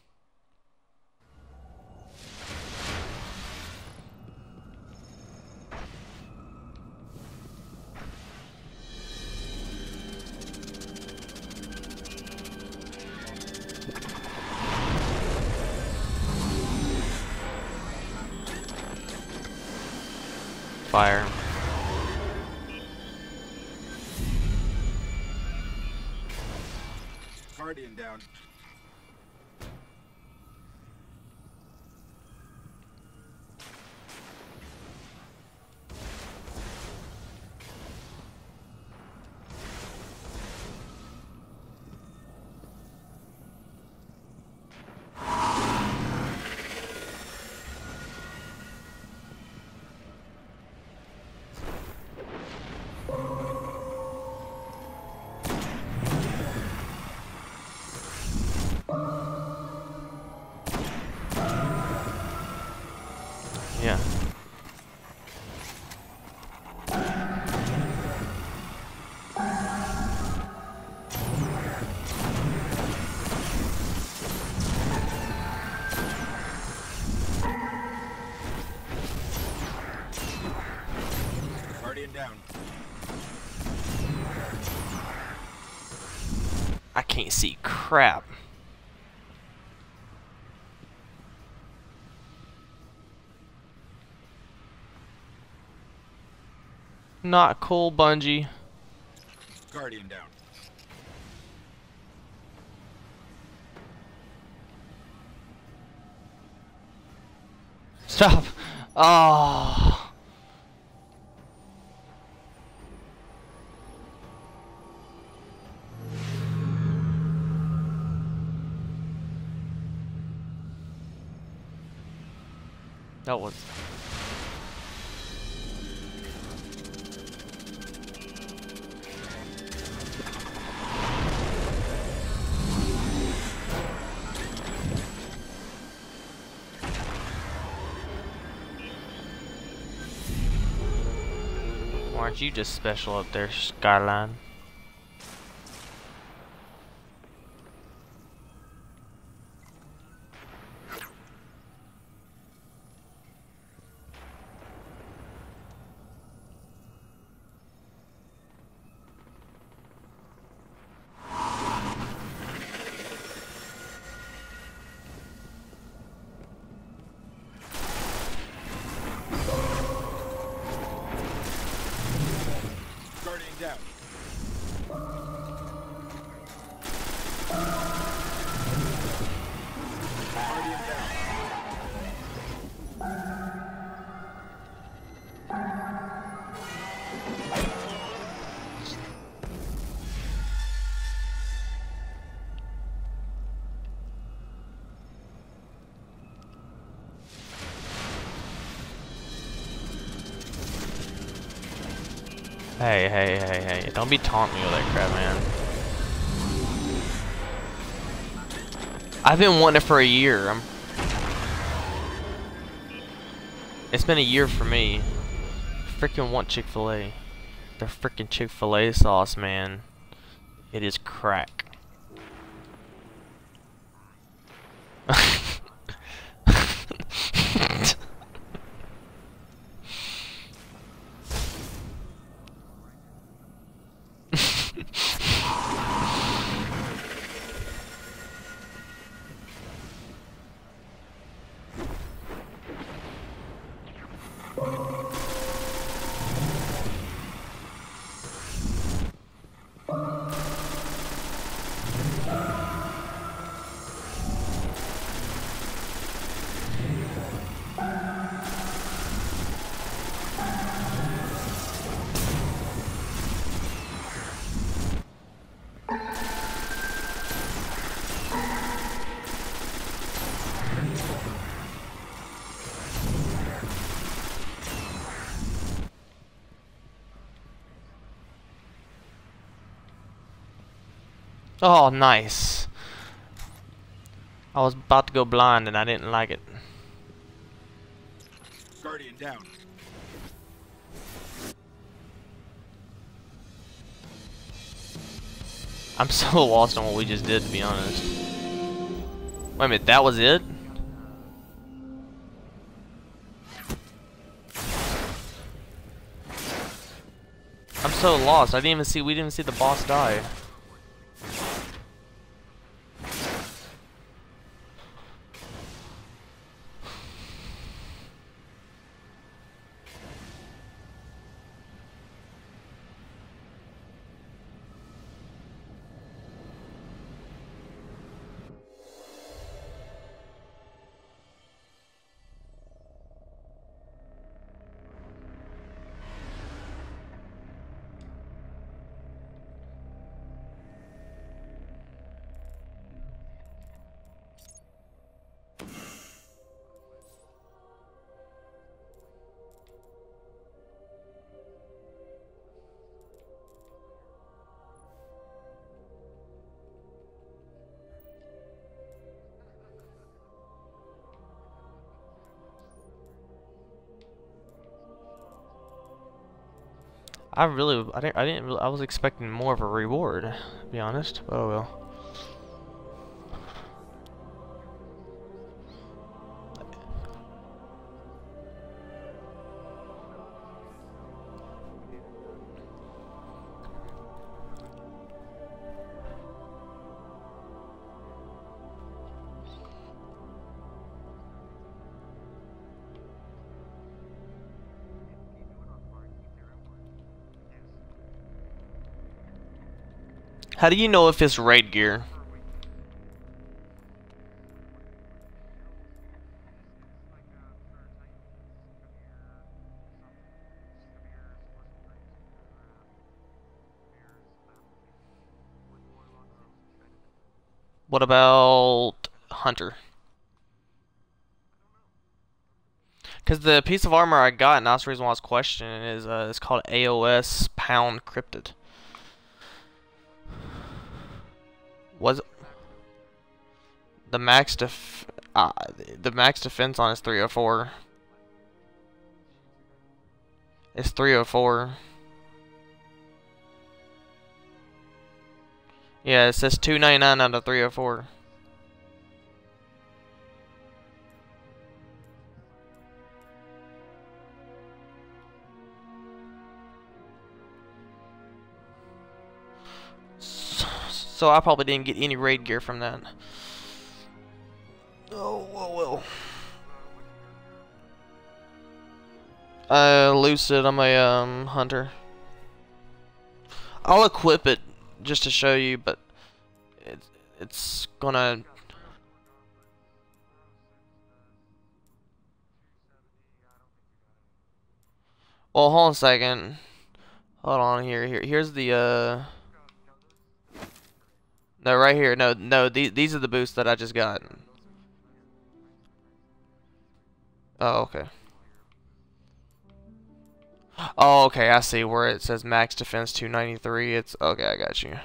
Fire. Guardian down. Yeah. Guardian down. can't see crap. Not cool, Bungie. Guardian down. Stop. Oh. That was. Why aren't you just special up there, Skyline? Guardian down. Guardian down. Hey, hey, hey, hey. Don't be taunting me with that crap, man. I've been wanting it for a year. I'm... It's been a year for me. Freaking want Chick-fil-A. The freaking Chick-fil-A sauce, man. It is crack. Oh, nice. I was about to go blind and I didn't like it. Guardian down. I'm so lost on what we just did, to be honest. Wait a minute, that was it? I'm so lost. I didn't even see, we didn't even see the boss die. I really, I didn't, I didn't, really, I was expecting more of a reward, to be honest. Oh well. How do you know if it's raid gear? What about Hunter? Because the piece of armor I got, and that's the reason why I was questioning, is uh, it's called A O S Pound Cryptid. Was the max def uh, the max defense on is three oh four. It's three oh four. Yeah, it says two ninety-nine out of three oh four. So I probably didn't get any raid gear from that. Oh, whoa, whoa. Uh, Lucid, I'm a um, hunter. I'll equip it just to show you, but it's, it's gonna... Well, hold on a second. Hold on, here, here, here's the, uh... No, right here. No, no. These these are the boosts that I just got. Oh, okay. Oh, okay. I see where it says max defense two ninety-three. It's okay. I got you.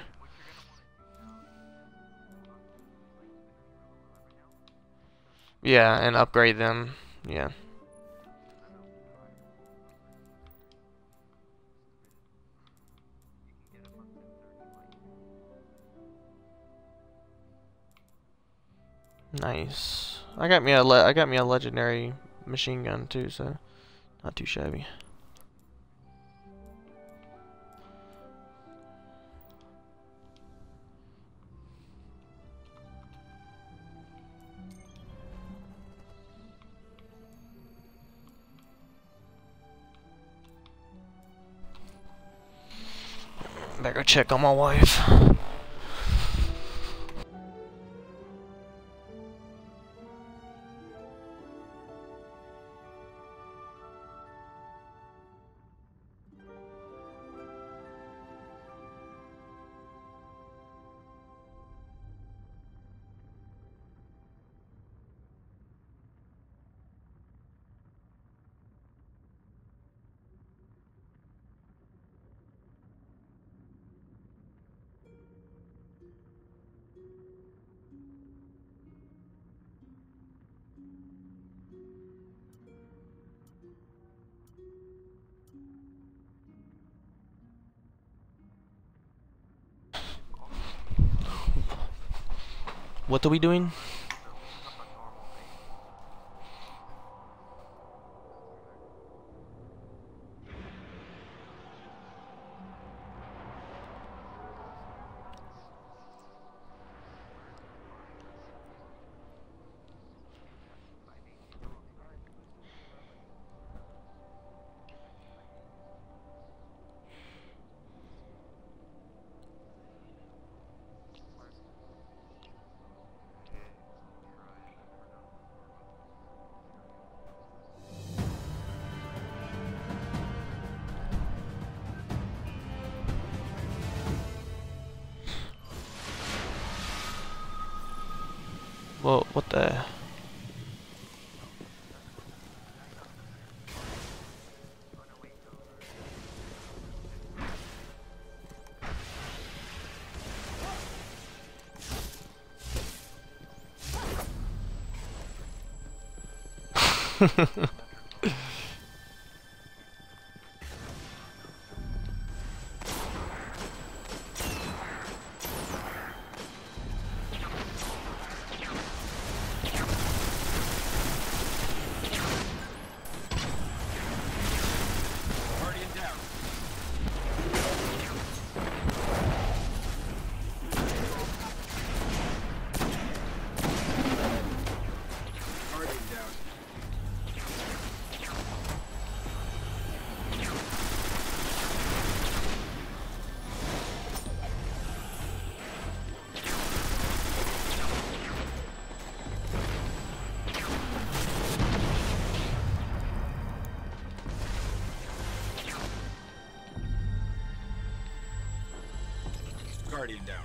Yeah, and upgrade them. Yeah. Nice. I got me a le I got me a legendary machine gun too, so not too shabby. Better go check on my wife. What are we doing? Well, what the? Guardian down.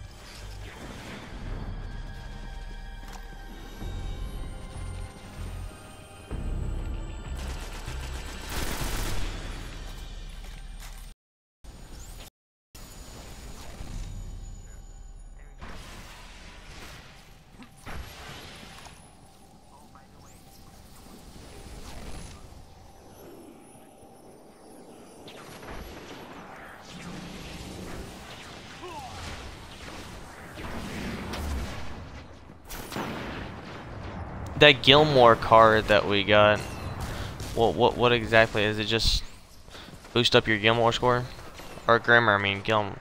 That Gilmore card that we got, what what what exactly is it? Just boost up your Gilmore score, or grammar? I mean Gilmore.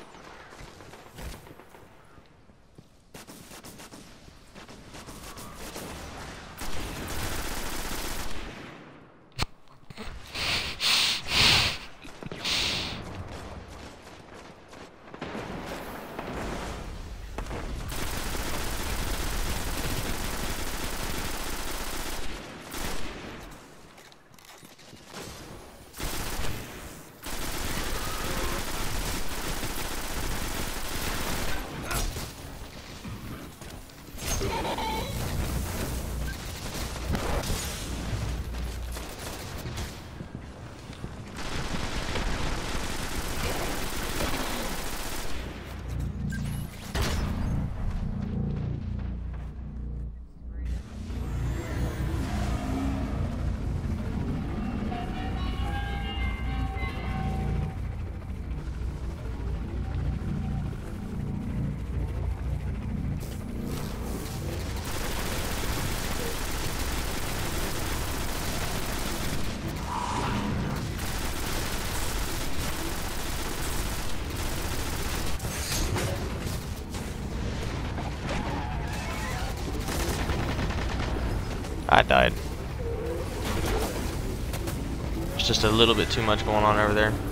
I died. There's just a little bit too much going on over there.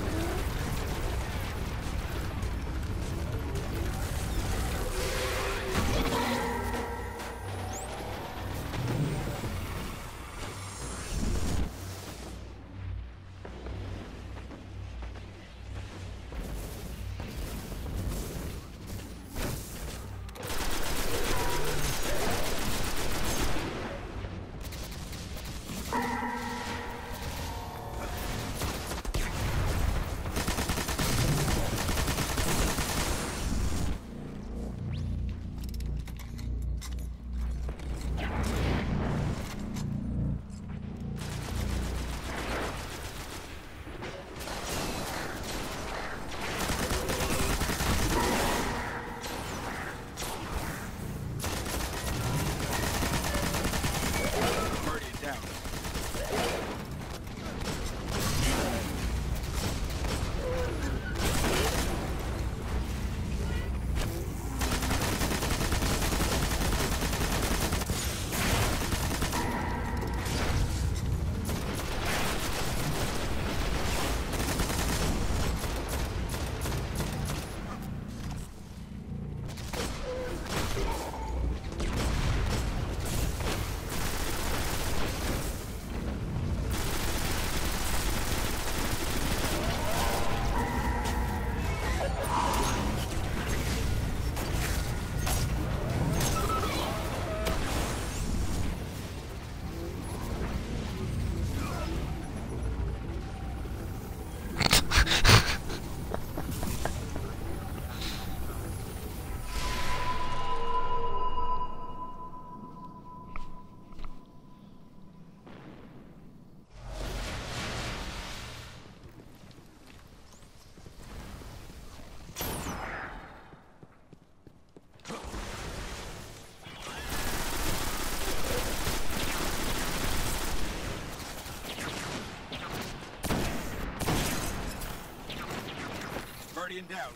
Guardian down.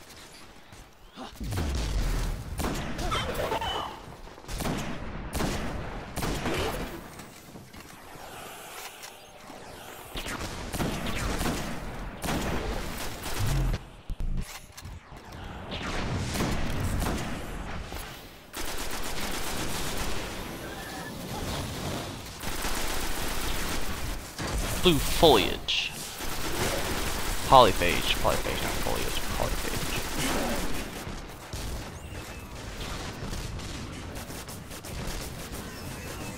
Blue foliage. Polyphage. Polyphage, not foliage. Polyphage.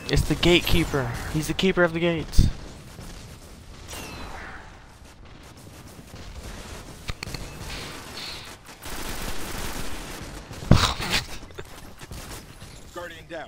It's the gatekeeper. He's the keeper of the gates. Guardian down.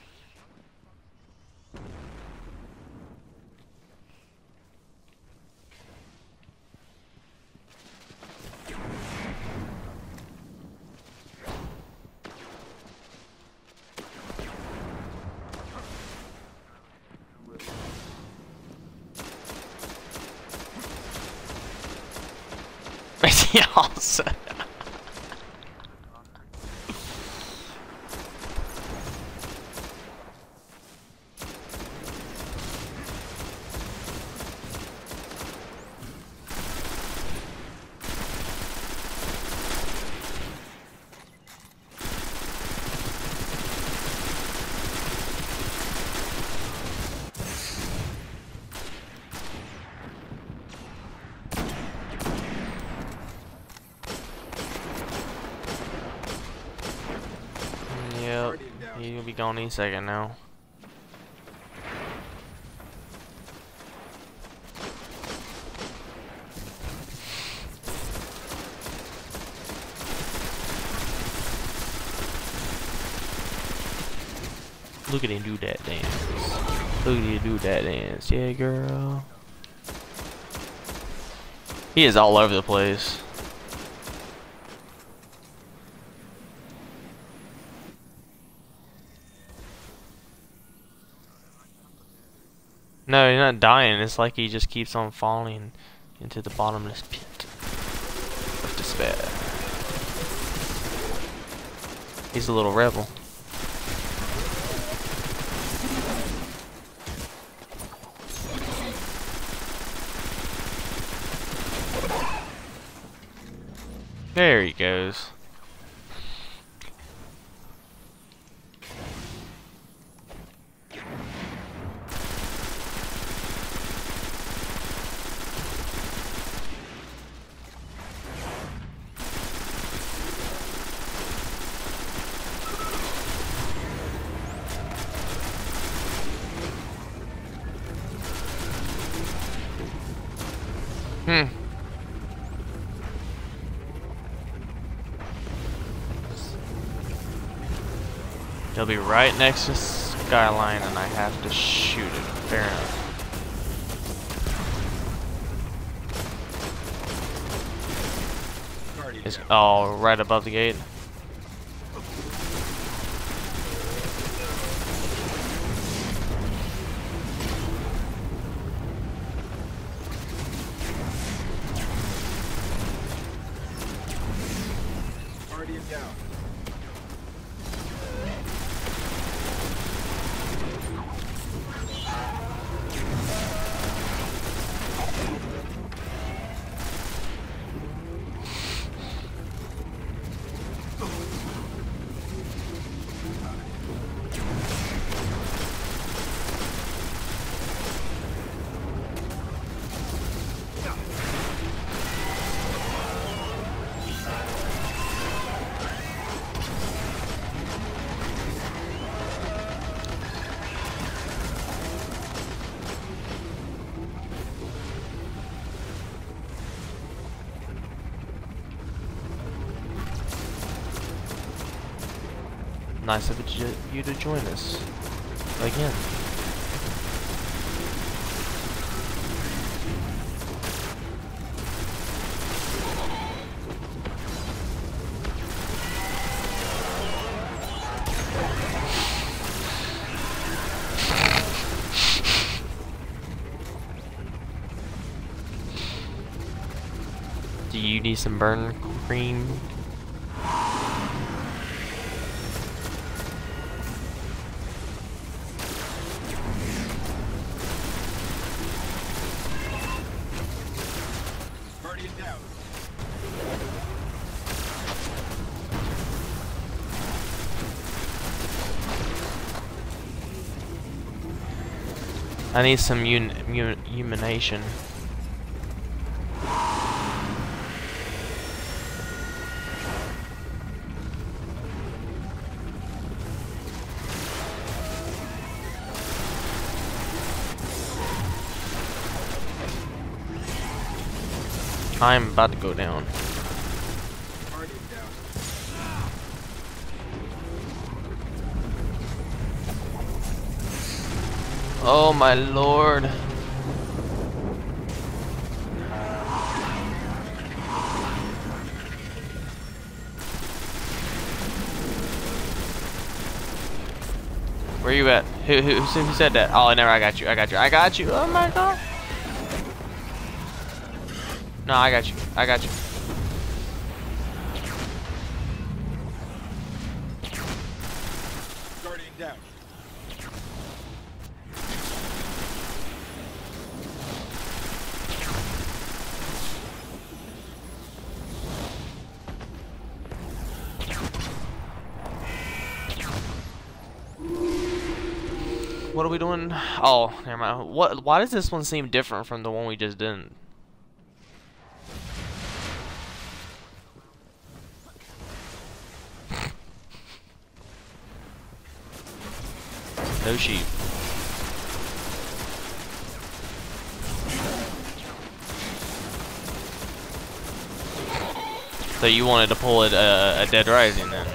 He also. Yep, he's gonna be gone any second now. Look at him do that dance. Look at him do that dance. Yeah, girl. He is all over the place. No, he's not dying. It's like he just keeps on falling into the bottomless pit of despair. He's a little rebel. There he goes. Hmm. He'll be right next to Skyline, and I have to shoot it. Fair enough. It's oh, right above the gate. Guardian down. Nice of it, you to join us again. Do you need some burn cream? Guardian down. I need some un un humanation. I'm about to go down. Guardian down. Oh my lord. Where you at? Who, who, who said that? Oh, never. I got you. I got you. I got you. Oh my god. No, I got you. I got you. Guardian down. What are we doing? Oh, never mind. What? Why does this one seem different from the one we just did? No sheep. So you wanted to pull it uh, a Dead Rising then?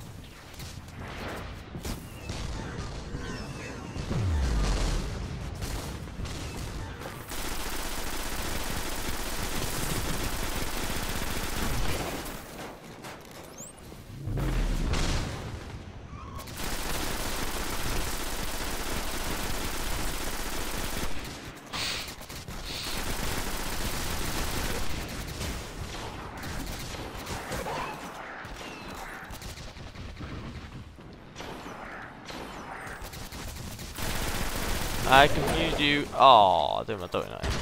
I confused you. Oh, I threw my throwing knife.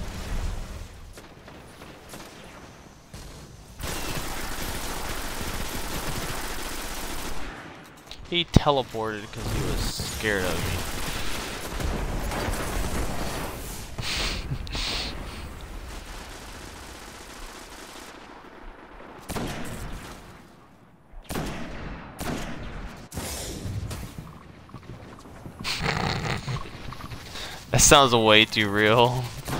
He teleported because he was scared of me. That sounds way too real.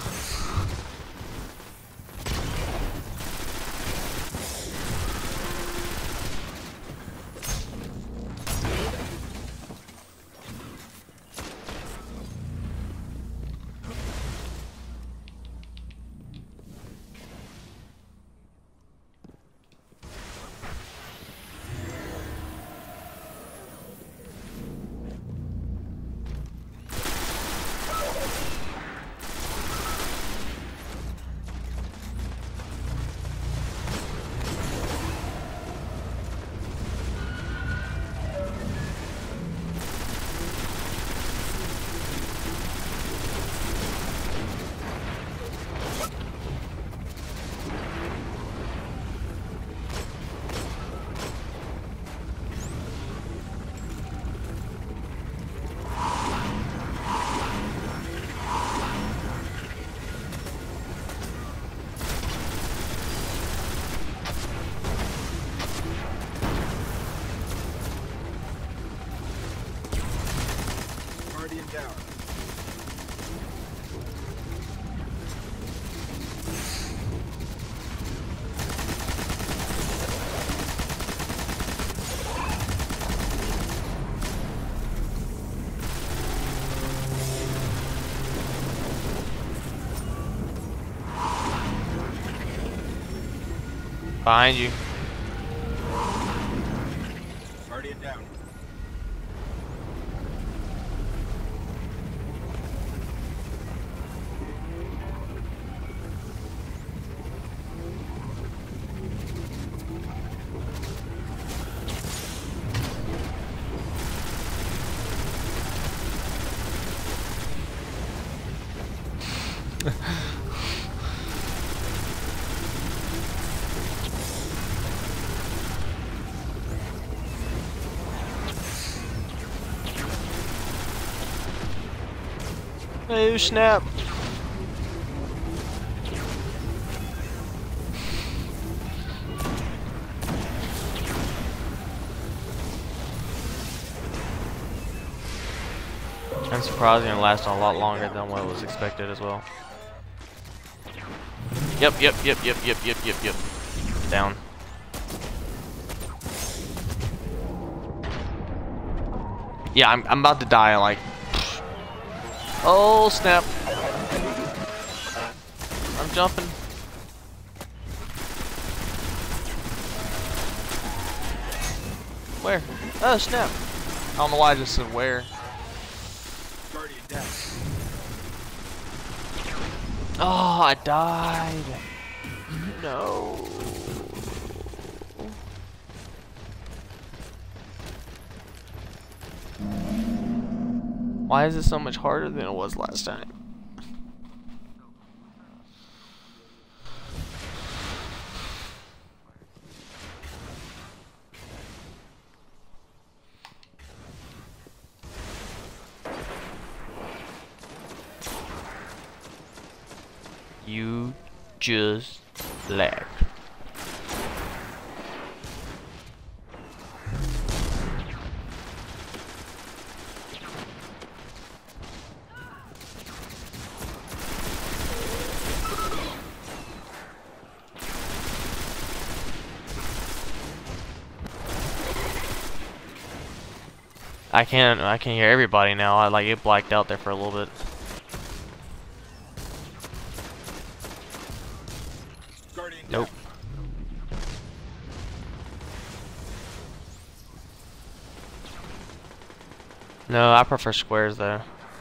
Guardian down. Behind you. Guardian down. Oh snap. And surprising, it lasted a lot longer than what was expected as well. Yep. Yep, yep, yep, yep, yep, yep, yep, yep. Down. Yeah, I'm, I'm about to die, like... Oh, snap. I'm jumping. Where? Oh, snap. I don't know why I just said where. Guardian down. Oh, I died. No. Why is it so much harder than it was last time? You just lagged. I can't I can hear everybody now. I like it blacked out there for a little bit. Guardian Nope. down. No, I prefer squares though.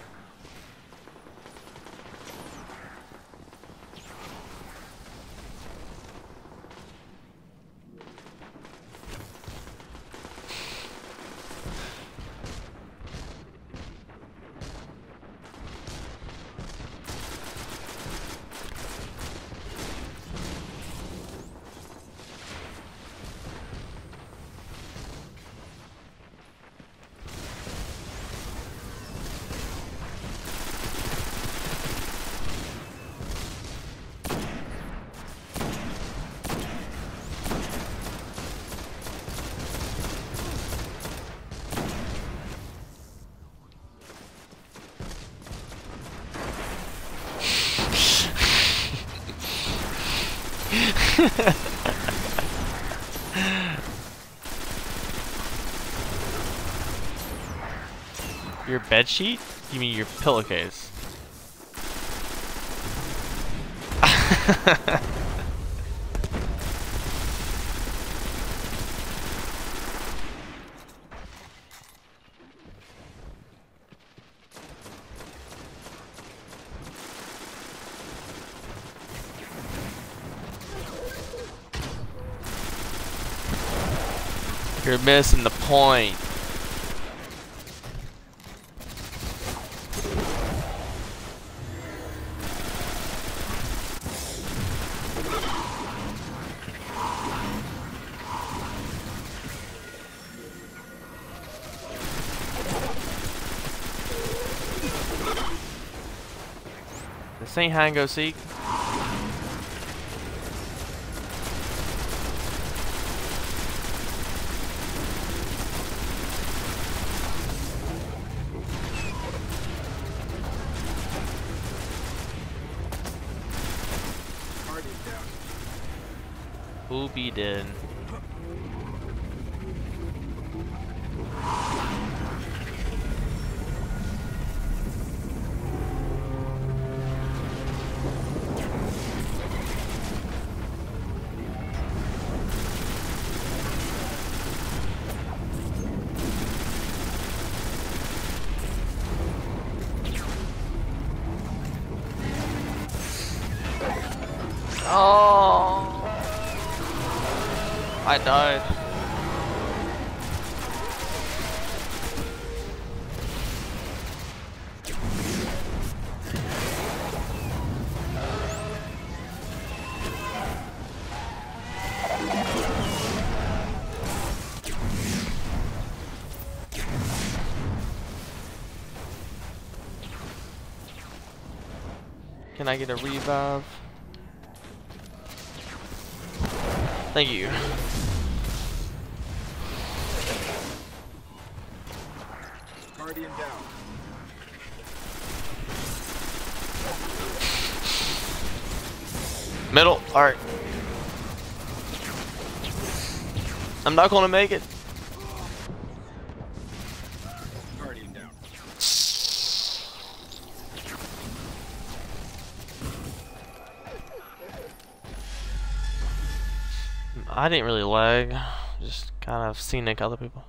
Your bed sheet? You mean your pillowcase? You're missing the point. This ain't hide and go seek. Guardian down. Who be dead? Oh, I died. Can I get a revive? Thank you. Guardian down. Middle. Alright. I'm not gonna make it. Guardian down. I didn't really lag. Just kind of scenic other people.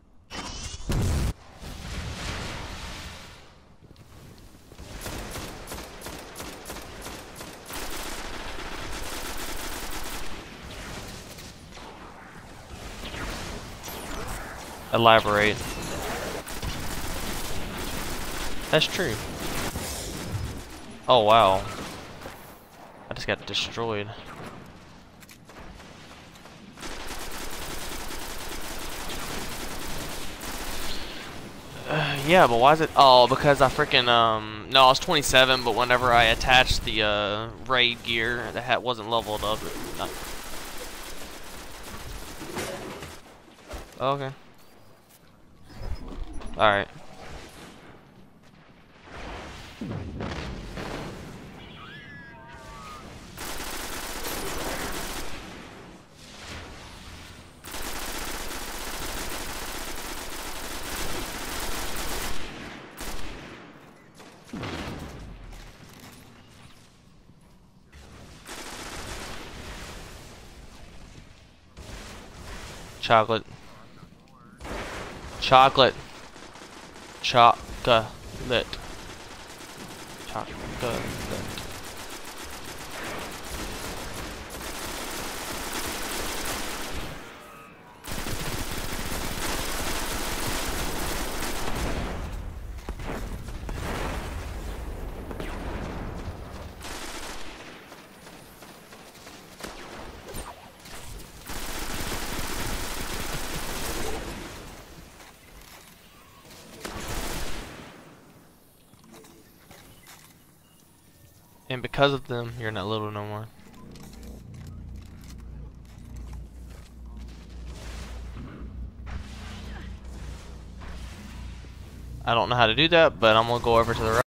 Elaborate. That's true. Oh wow. I just got destroyed. Uh, yeah, but why is it? Oh, because I freaking um. No, I was twenty-seven, but whenever I attached the uh raid gear, the hat wasn't leveled up. No. Okay. All right. Chocolate. Chocolate. Chocolate. Chocolate. And because of them, you're not little no more. I don't know how to do that, but I'm gonna go over to the right.